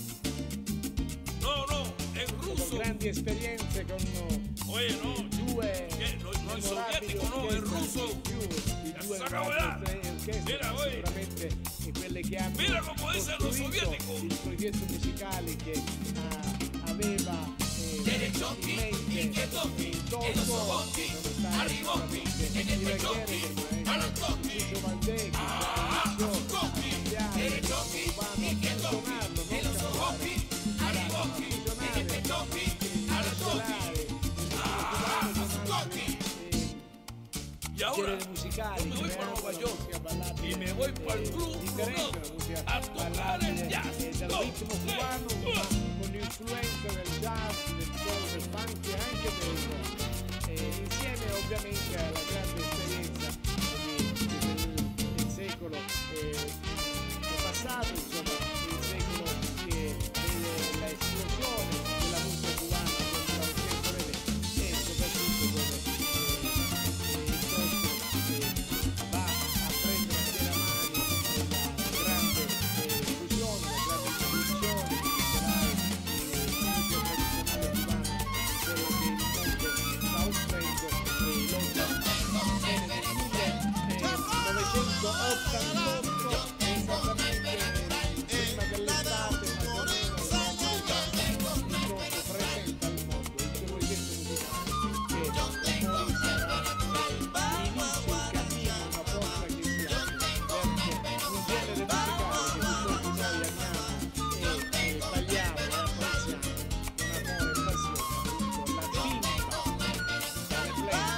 No, no, en ruso. Con grandi esperienze, con Oye, no, due che, no, no in memorabili sovietico, no, in orchestre, russo. di più, di Ya due se acabó ya. memorabili orchestre, Mira, ma oye. sicuramente è quelle che hanno Mira como dicen los costruito soviéticos. il progetto musicale che ah, aveva eh, Derechocchi, in mente izquierdocchi, il en Tocco, los ojos, che sono stati arribocchi, sicuramente en el i pechocchi, Ranieri, a los cocchi. Lucio Valdecchi, Ah, che cocchi, derechocchi, izquierdocchi, en los ojos, arribocchi, en el pechocchi, a los cocchi. Ah, cocchi. Y ahora generi musicali, yo me voy para creando Nueva la York musica ballabile, y me voy para el eh, Blue differente, Note la musica a tocar el ballabile, jazz. eh, del Go, ritmo eh, cubano, uh. ma con l'influenza del jazz, del soul, del funk e anche del rock, eh, insieme ovviamente alla grande esperienza di- del, del secolo eh, passato, insomma, il secolo che vede la esplosione della musica cubana con l'orchestra Bebé e soprattutto dove eh, eh, il Tocco eh, va a prendere a piene mani la grande eh, fusione, la grande tradizione di misurare eh, la musica tradizionale cubana, quello che il mondo sta offrendo e lotta bene del millenovecentottantotto, esattamente prima dell'estate, ma almeno il Tocco presenta al mondo il suo progetto musicale che poi sarà l'inizio, il cammino, una porta che si apre verso un genere musicale che tutti noi amiamo e e tagliamo e apprezziamo con amore e passione, appunto la bimba dalle play.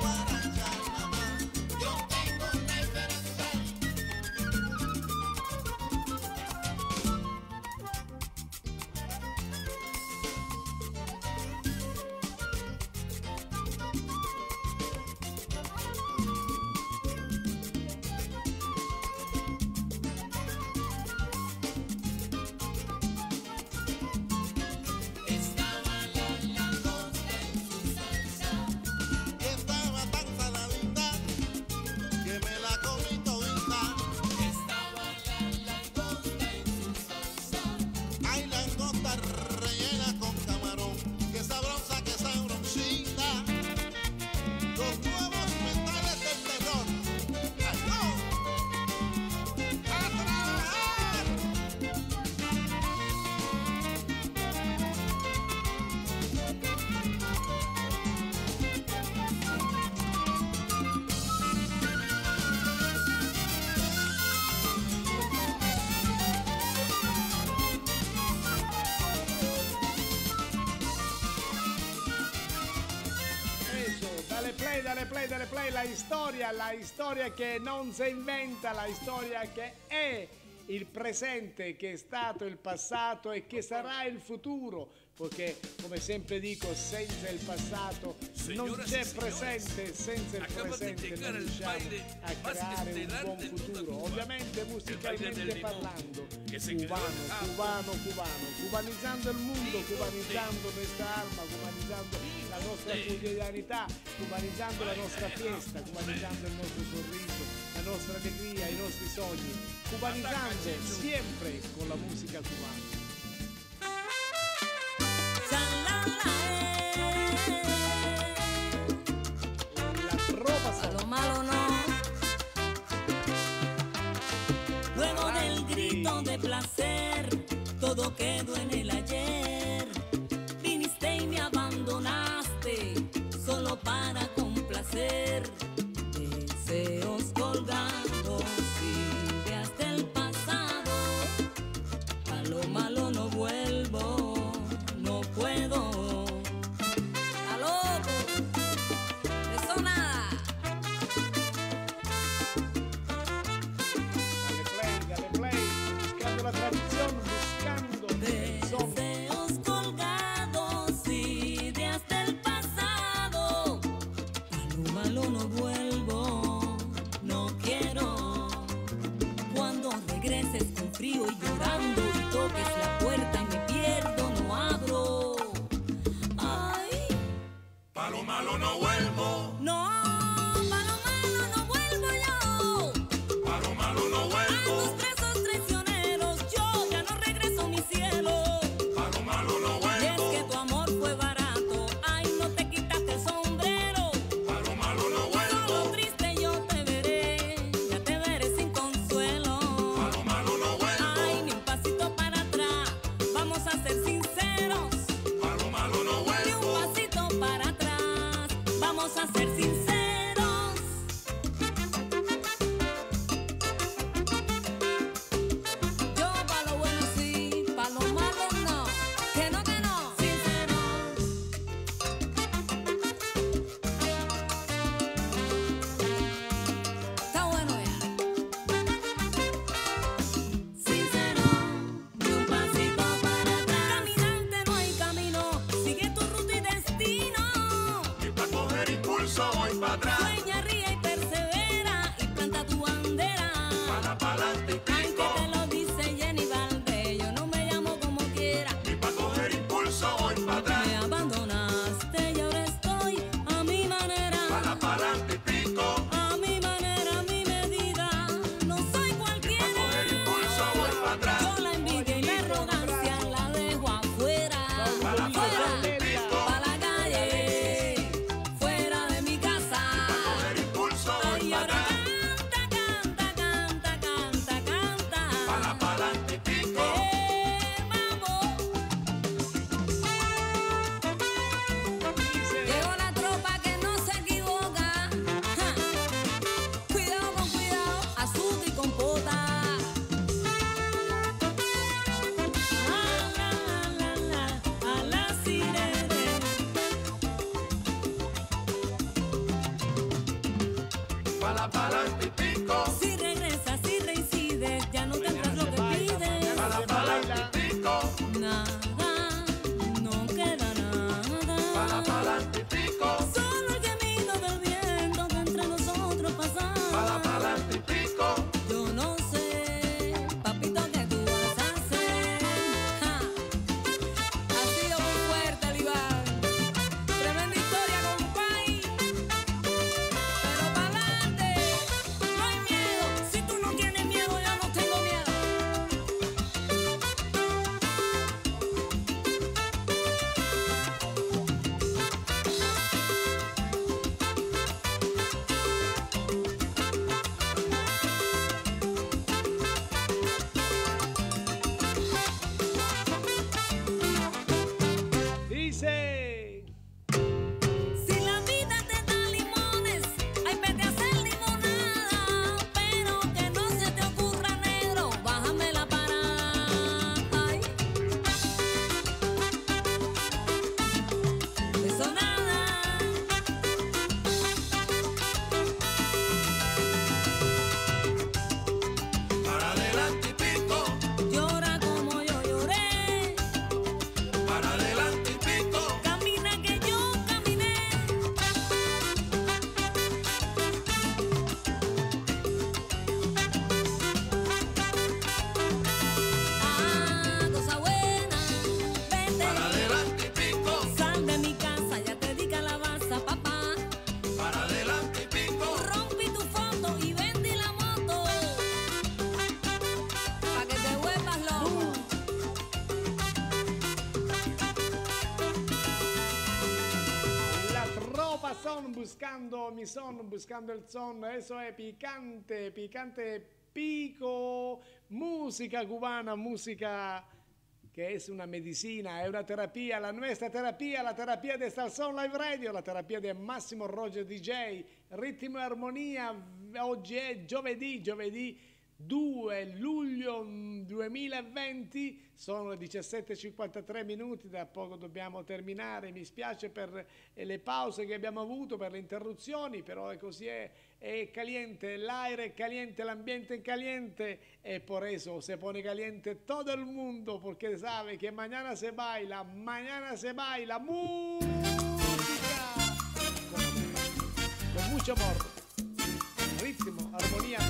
Estaba la langosta en su salsa. Y estaba tan saladita que me la comí todita. Estaba la langosta en su salsa. Hay langosta rellena con camarón, que sabrosa, que sabrosita. Los nuevos metales del terror. ¡Ay, no! ¡A trabajar! Eso, dale play, dale play, dale play, la storia, la storia che non si inventa, la storia che è il presente, che è stato il passato e che sarà il futuro, perché come sempre dico, senza il passato non Señoras c'è y señores, presente, senza il acaba de presente llegar non el riusciamo baile a más creare un estelar buon de toda futuro, Cuba. ovviamente El baile musicalmente del limón, parlando, que se quedó cubano, en África. cubano, cubano, cubanizzando il mondo, Digo cubanizzando questa alma, cubanizzando la nostra Digo quotidianità, cubanizzando la nostra fiesta, cubanizzando il nostro sorriso, la nostra allegria, i nostri sogni, cubanizzando sempre con la musica cubana. La trova A sa- lo malo no. Luego del grito de placer, todo quedó en el ayer. Viniste y me abandonaste solo para complacer. Deseos colgados y de hasta el pasado. A lo malo no vuelvo, no puedo. ¡Está loco! Eso nada. quiero. Cuando regreses con frío y llorando y toques la puerta y me pierdo, no abro. Ay, Pa' lo malo no vuelvo, no, pa' lo malo no vuelvo yo. pa' lo malo no A vuelvo, tus presos traicioneros yo ya no regreso, mi cielo. pa' lo malo no Y es vuelvo, que tu amor fue barato, ay, no te quitaste el sombrero. pa' lo malo no Solo vuelvo, triste yo te veré, ya te veré sin consuelo. pa' lo malo no vuelvo, Ay, ni un pasito para atrás, vamos a ser sinceros. pa' lo malo no Ni un vuelvo, pasito para atrás, vamos a ser sinceros. Yo pa' lo bueno sí, pa' lo malo no. Que no, que no, sinceros. Está bueno ya. Sincero, ni un pasito para atrás. Caminante no hay camino, sigue tu ruta y destino. y pa' coger impulso voy pa' atrás, Sueña, ríe y persevera y planta tu bandera. para pa'lante y Aunque pico, te lo dice Jenny Valdez, yo no me llamo como quiera. y pa' coger impulso voy pa' atrás, Me abandonaste y ahora estoy a mi manera. para pa'lante y pico, A mi manera, a mi medida. No soy pa' cualquiera. coger impulso voy pa' atrás, Yo la envidia y la arrogancia la dejo afuera. Fuera, pa' la calle, fuera de mi casa. coger impulso voy Ay, pa' ahora atrás, canta, canta, canta, canta, para canta. pa'lante y pico, Eh, vamos. Llegó la tropa que no se equivoca. Ja. Cuidado con cuidado, azúcar y compota. Ah, la, la, la, a la sirena. para pa'lante y pico, Si regresas, si reincides, ya no tendrás lo que pides. para pa'lante y pico, Nada, no queda para nada. pa'lante y pico, Solo el gemido del viento que entre nosotros para pasa. pa'lante y pico, Yo no sé, papito, qué tú vas a hacer. Ja. Ha sido muy fuerte el Iván. Tremenda historia, compay. Pero pa'lante, no hay miedo. Si tú no tienes miedo, yo no tengo miedo. Dice. Si la vida te da limones, ay, vete a hacer limonada. Pero que no se te ocurra, negro, bájame la parada. Ay. Eso nada. para adelante y pico, Llora como yo lloré. para adelante y pico, Camina que yo caminé. Ah, cosa buena, vete. para adelante y pico, Sal de mi casa, ya te di calabaza, papá. para adelante y pico, Rompí tu foto y vendí la moto. Pa' que te vuelvas loco. La tropa son buscando mi son, buscando el son. Eso es picante, picante pico. Música cubana, música que es una medicina, es una terapia, la nuestra terapia, la terapia de Salson Live Radio, la terapia di Massimo Roger D J, ritmo e armonia. Oggi è giovedì, giovedì due luglio duemilaventi, sono le diciassette e cinquantatré minuti, da poco dobbiamo terminare. Mi spiace per le pause che abbiamo avuto, per le interruzioni, però è così, è, è caliente, l'aire è caliente, l'ambiente è caliente, e por eso se pone caliente todo el mundo, porque sabe que mañana se baila, mañana se baila música con mucho amor, ritmo, armonía,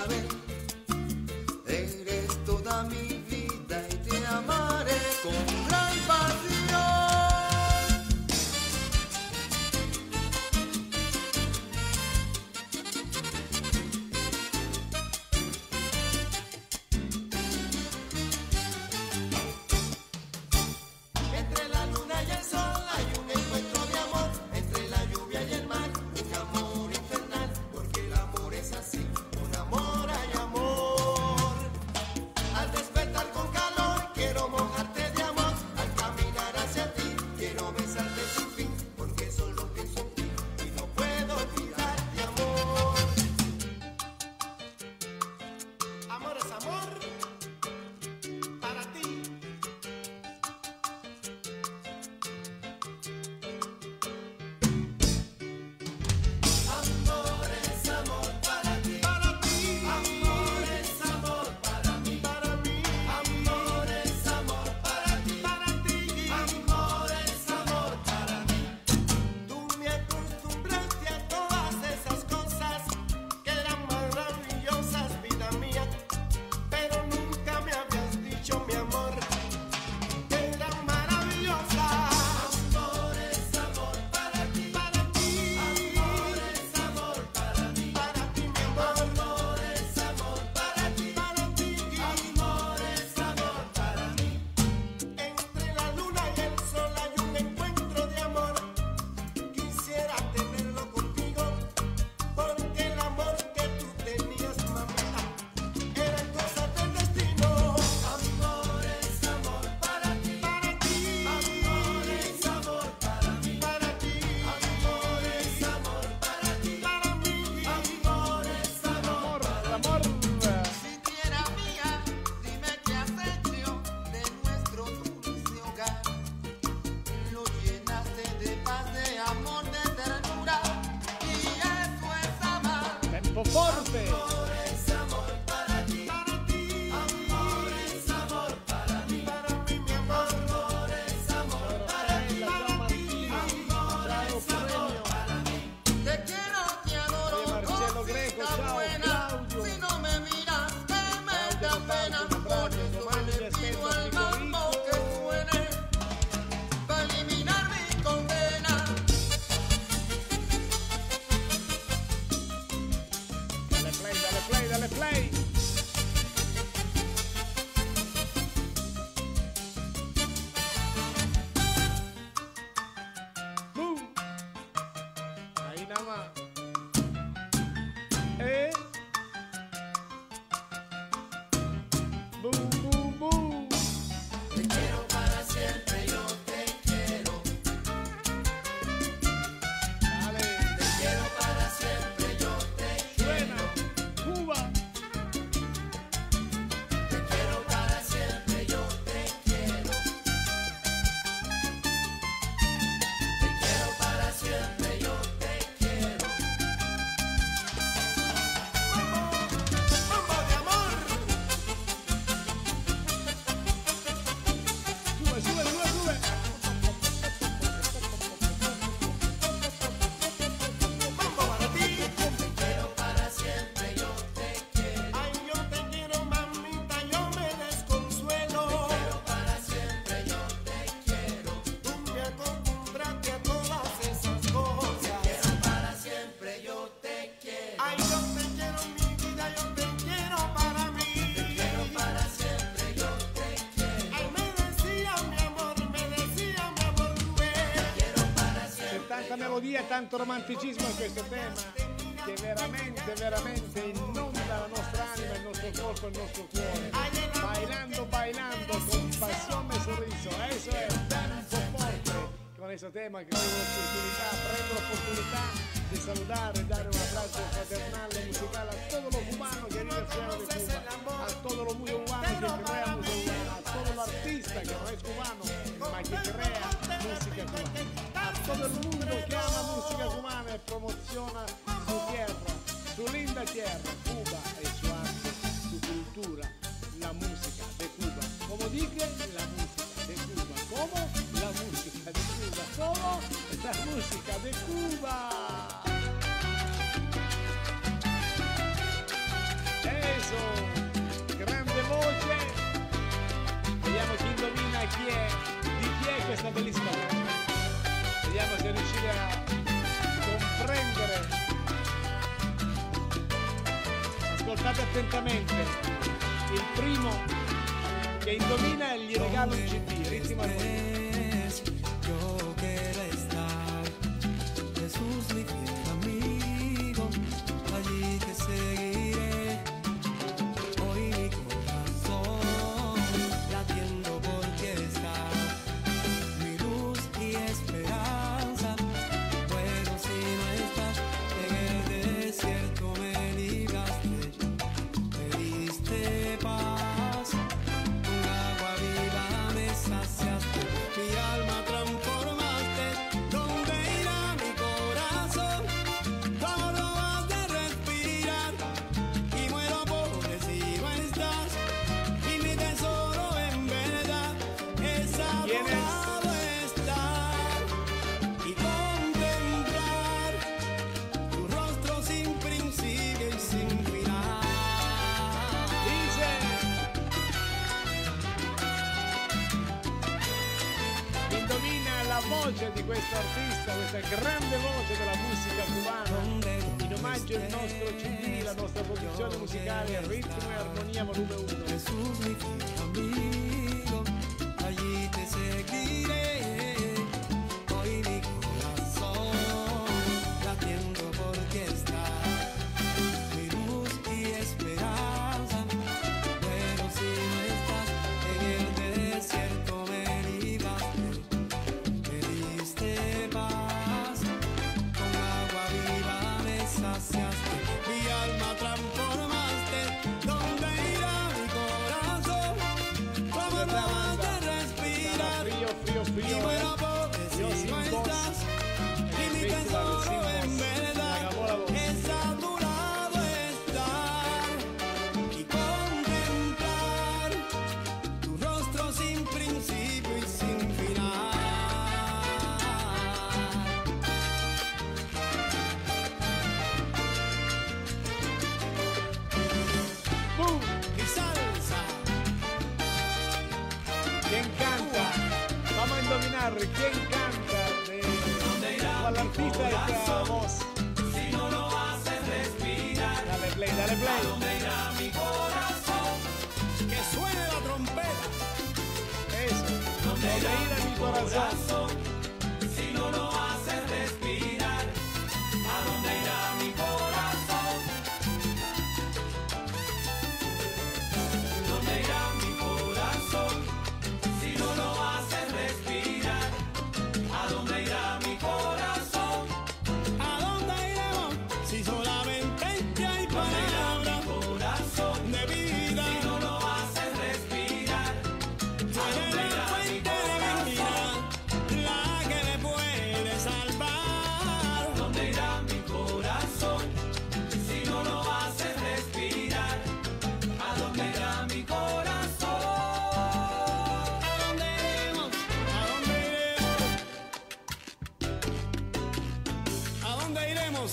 saber. Eres toda mi vida y te amaré con gran pasión. Entre la luna y el sol hay un encuentro de amor, entre la lluvia y el mar, un amor infernal, porque el amor es así, un amor hay amor. Al despertar con calor quiero mojarte de amor, al caminar hacia ti quiero besarte sin fin, porque solo pienso en ti y no puedo olvidarte, amor. Amor es amor para ti. Amor es amor para ti, para ti. Amor es amor para mí, para mí. Amor es amor para ti, para ti. Amor es amor para mí. Tú me acostumbraste a todas esas cosas que eran maravillosas, vida mía, pero nunca me habías dicho, mi amor, que eran maravillosas. Amor es amor para ti, para ti. Amor es amor para mí, para ti, mi amor. Amor es amor para ti, para ti. Amor es amor para mí. Entre la luna y el sol hay un encuentro de amor. Quisiera tenerlo contigo, porque el amor que tú tenías, mamita, eran cosas del destino. Amor es amor para ti, para ti. Amor es amor para mí, para ti. Amor es amor para ti, para mí. Amor es amor. Amor, amor. Si tierra mía, dime qué has hecho de nuestro dulce hogar. Lo llenaste de paz, de amor, de ternura, y eso es amar. Tempo forte. Amor es amor para ti, para ti. Amor es amor para mí, para mí, mi amor. Amor es amor para ti, para ti. Amor es amor para mí. Te quiero, te adoro, Oye, Marcelo Greco, cosita chao, buena. Claudio. Si no me miras, te me da pena. Un Por abrazo, eso Giovanni le pido al Despeto, mambo Rico que suene para eliminar mi condena. Dale play, dale play, dale play. Boom. Ahí nada más. Eh. Boom, boom, boom. Te quiero para siempre, yo te quiero. Dale. Te quiero para siempre, yo te Suena. Cuba. Te quiero para siempre, yo te quiero. Te quiero para siempre, yo te quiero. Mambo de amor. Sube, sube, sube, sube. Mambo para ti. Te quiero para siempre, yo te quiero. Ay, yo te quiero, mamita, yo me desconsuelo. Te quiero para siempre, yo te quiero. Tú me acostumbraste a todas esas cosas. Te quiero para siempre, yo te quiero. Ay, yo te quiero, mi vida, yo te quiero para mí. Te quiero para siempre, yo te quiero. Ay, me decía mi amor, me decía mi amor, tú eres. Te quiero para C'è siempre. tanta melodia e tanto romanticismo in questo tema che veramente, veramente inonda la nostra anima, il nostro corpo, il nostro cuore. Bailando, bailando con passione e sorriso. Eso es Tempo Forte. Con questo tema che ho l'opportunità, prendo l'opportunità di saludare e dare un abbraccio fraternale musicale a todos los cubanos que viven fuera de Cuba, a todos los muy cubanos que crean música cubana, a todo el artista que no es cubano, ma que crea música cubana, a todo el mundo que ama música cubana e promoziona su tierra, su linda tierra, Cuba e su arte, su cultura, la música de Cuba. Como dije, la música de Cuba. ¿Cómo? La música de Cuba. ¿Cómo? La música de Cuba. ¡Hey! corazon, grande voce. Vediamo chi indovina chi è, di chi è questa bellissima voce. Vediamo se riuscite a comprendere. Ascoltate attentamente. Il primo che indovina gli regalo un C D, Ritmo Armonia. Yo quiero estar, Jesús mi fiel amigo, allí te seguiré. Hoy mi corazón latiendo porque estás, mi luz y esperanza. Bueno, si no estás en el desierto me libraste, me diste paz, con agua viva me saciaste, mi alma transformaste. ¿Dónde irá mi corazón? ¿Cómo lo has de respirar? Y muero porque si no estás, y mi tesoro en verdad es a tu ¿Quién es? lado estar y contemplar tu rostro sin principio y sin final. Dice, indovina la voce di questo artista, questa grande voce della musica cubana. In omaggio il nostro C D, la nostra produzione musicale Ritmo e Armonia volume uno. Jesús mi fiel amigo, allí te seguiré. Hoy mi corazón latiendo porque estás, mi luz y esperanza. Pero si no estás en el desierto me libraste, me diste paz, con agua viva me saciaste, mi alma transformaste. ¿Dónde irá mi corazón? ¿Cómo lo has de respirar? Frío, frío, Y frío. muero porque Yo si sin no voz. estás, y El mi festival tesoro sin en voz. verdad Se acabó la voz. es a tu lado estar y contemplar tu rostro sin principio y sin final. ¡Bum! Mi salsa, ¿Quién canta? Vamos a indovinar quién canta de cuál artista es esta voz. Si no lo haces respirar, Dale play, dale play. ¿dónde irá mi corazón? que suene la trompeta. Eso. ¿Dónde irá mi corazón? Si no lo haces respirar, ¿a dónde irá mi corazón? ¿Dónde irá mi corazón? Si no lo haces respirar, ¿a dónde irá mi corazón? ¿A dónde iremos si solamente hay ¿Dónde irá mi palabras corazón? de vida? Si no lo haces respirar, Tú eres la fuente de vida, la que me puede salvar. ¿dónde irá mi corazón? Si no lo haces respirar, ¿a dónde irá mi corazón? ¿A dónde iremos? ¿A dónde iremos? ¿A dónde iremos?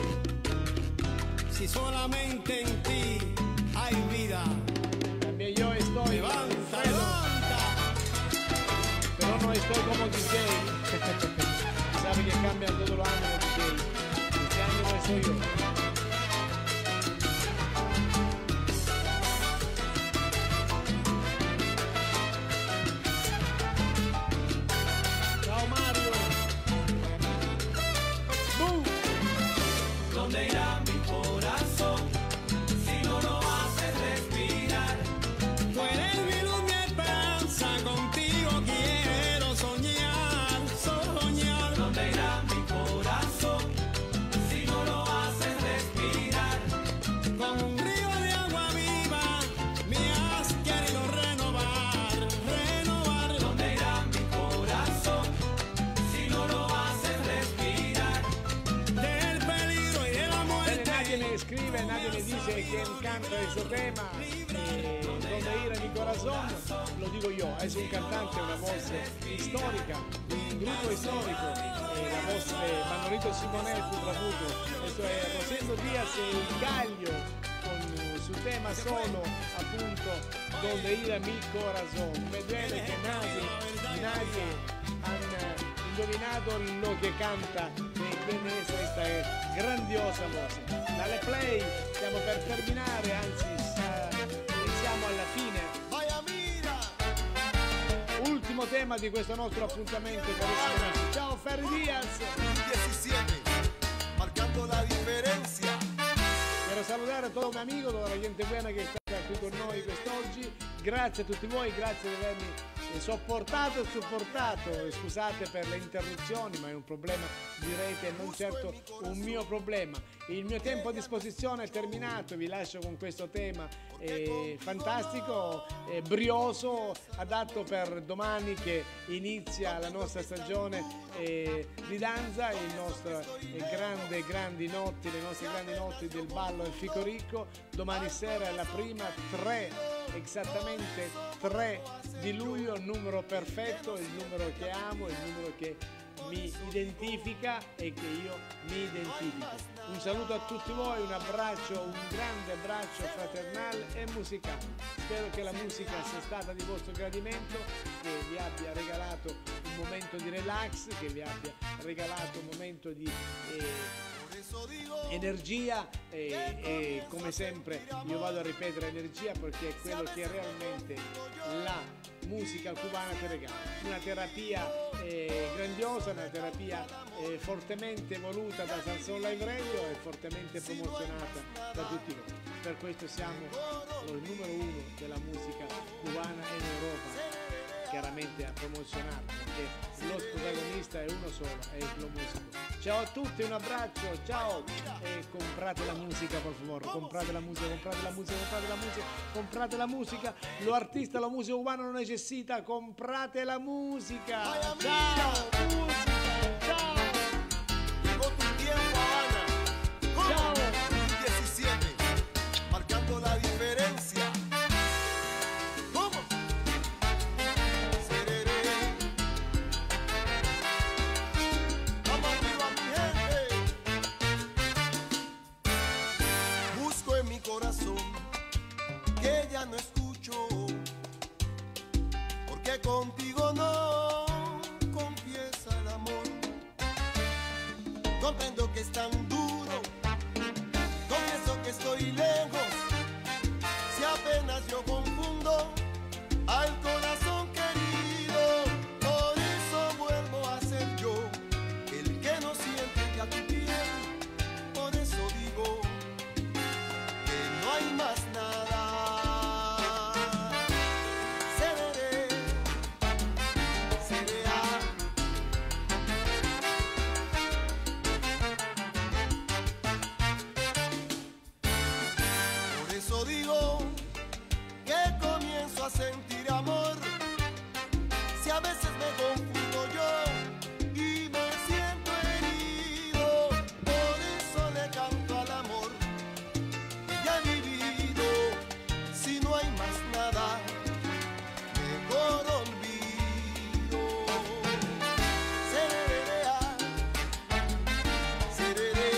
Si solamente en ti hay vida. También yo estoy. Levanta, Alfredo, levanta. pero no estoy como D J. Sabe que cambian todos los años de D J. Este año no soy yo. Chao Mario. ¡Bum! ¿Dónde irá mi corazón? Si no lo haces respirar, Tú eres mi luz, mi esperanza, contigo quiero soñar, soñar. ¿dónde irá mi corazón? Si no lo haces respirar, Con un río de agua viva me has querido renovar, renovar. ¿dónde irá mi corazón? Si no lo haces respirar, Del peligro y de la muerte. Nadie me escribe, nadie me dice quién canta ese tema. Eh, ¿Dónde irá mi corazón? Lo digo yo, es un cantante, una voz histórica, un grupo histórico. Eh, la voz de Manolito Simonetti, Trabuco. Esto es Rosendo Díaz, el gallo, con su tema solo, appunto, Donde ira mi corazón. Me duele che nadie, nadie ha indovinato lo che canta e quindi questa è grandiosa musica. Dalle Play stiamo per terminare, anzi sa- siamo alla fine. Ultimo tema di questo nostro appuntamento, carissimi amici. Ciao Ferri Diaz. diecisiete, marcando la differenza. Quiero saludare a todo un amigo, toda la gente buena che sta qui con noi quest'oggi. Grazie a tutti voi, grazie di avermi sopportato e supportato. Scusate per le interruzioni, ma è un problema di rete, non certo un mio problema. Il mio tempo a disposizione è terminato, vi lascio con questo tema eh, fantastico, eh, brioso, adatto per domani che inizia la nostra stagione eh, di danza, il nostro eh, grande, grandi notti, le nostre grandi notti del ballo e Fico-Ricco. Domani sera è la prima, tre, esattamente tre di luglio, il numero perfetto, il numero che amo, il numero che mi identifica e che io mi identifico. Un saluto a tutti voi, un abbraccio, un grande abbraccio fraternale e musicale. Spero che la musica sia stata di vostro gradimento, che vi abbia regalato un momento di relax, che vi abbia regalato un momento di eh, energia e, e come sempre io vado a ripetere energia perché è quello che realmente la musica cubana ti regala, una terapia eh, grandiosa, una terapia eh, fortemente voluta da Salson Live Radio e fortemente promozionata da tutti voi. Per questo siamo il numero uno della musica cubana in Europa, chiaramente a promozionarla, perché lo protagonista è uno solo, è lo musico. Ciao a tutti, un abbraccio, ciao e comprate la musica per favore, comprate la musica, comprate la musica, comprate la musica, comprate la musica, lo artista, la musica cubana lo necessita, comprate la musica. Ciao, musica, ciao. Llegó tu tiempo, Habana. Ciao. diecisiete, marcando la diferencia. ¿Cómo? Sereré. Vamos arriba, mi gente. Busco en mi corazón que ya no escucho, porque contigo no confiesa el amor. Comprendo que es tan duro, confieso que estoy lejos, si apenas yo confundo al corazón querido. Por eso vuelvo a ser yo el que no siente ya tu piel. Por eso digo que no hay más nada. Seré, seré. Por eso digo que comienzo a sentir amor, si a veces me confundo yo y me siento herido. Por eso le canto al amor que ya he vivido. Si no hay más nada, mejor olvido. Seré, seré.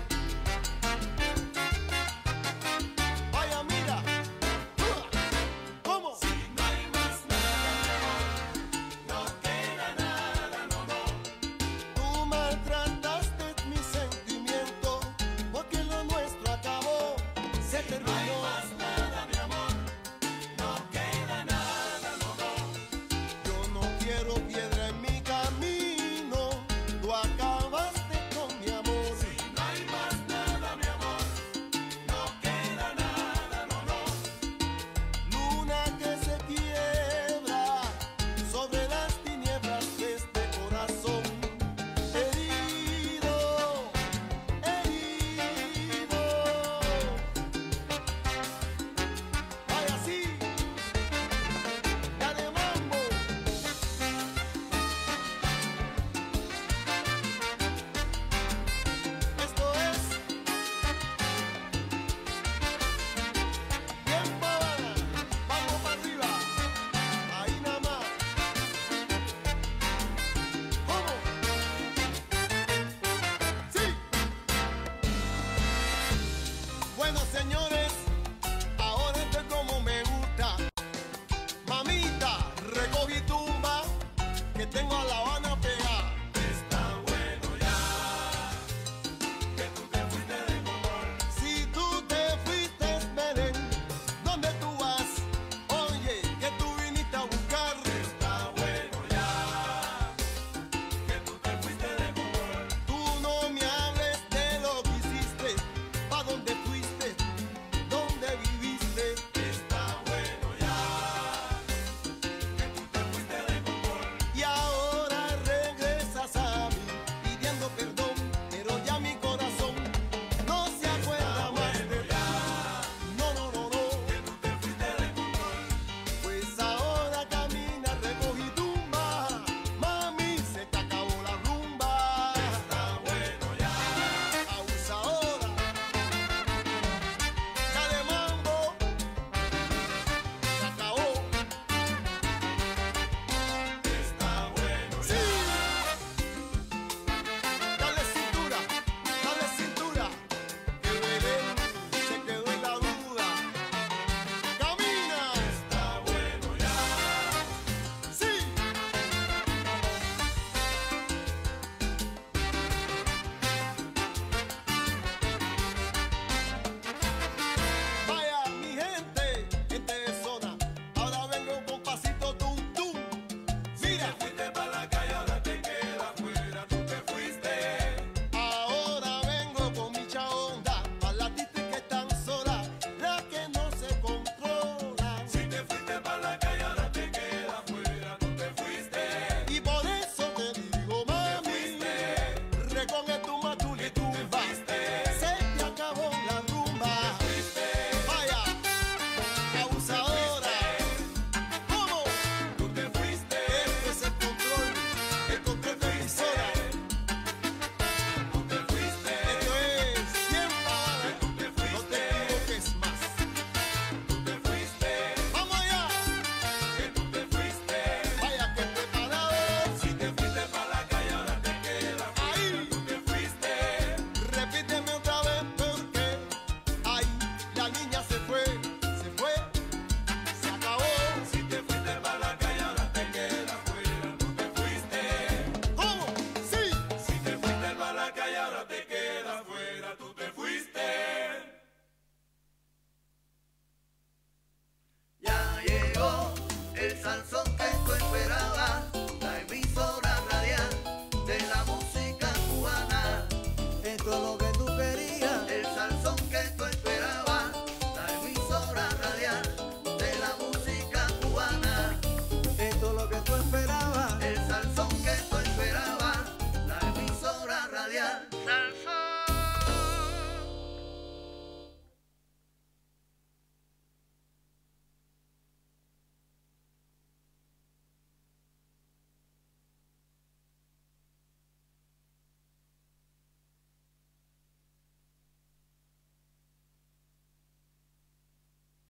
Vaya, mira. ¿Cómo? Si no hay más nada, no queda nada, no, no. Tú maltrataste mi sentimiento, porque lo nuestro acabó, se terminó. No hay más nada, mi amor, no queda nada, no, no. Yo no quiero piedra en mi camino, tú acabaste con mi amor. Si no hay más nada, mi amor, no queda nada, no, no. Luna que se quiebra sobre las tinieblas de este corazón herido, herido. Vaya así, dale mambo. Esto es tiempo, Habana. Vamos para arriba, ahí nada más. ¿Cómo? Sí. Bueno, señores, tengo a la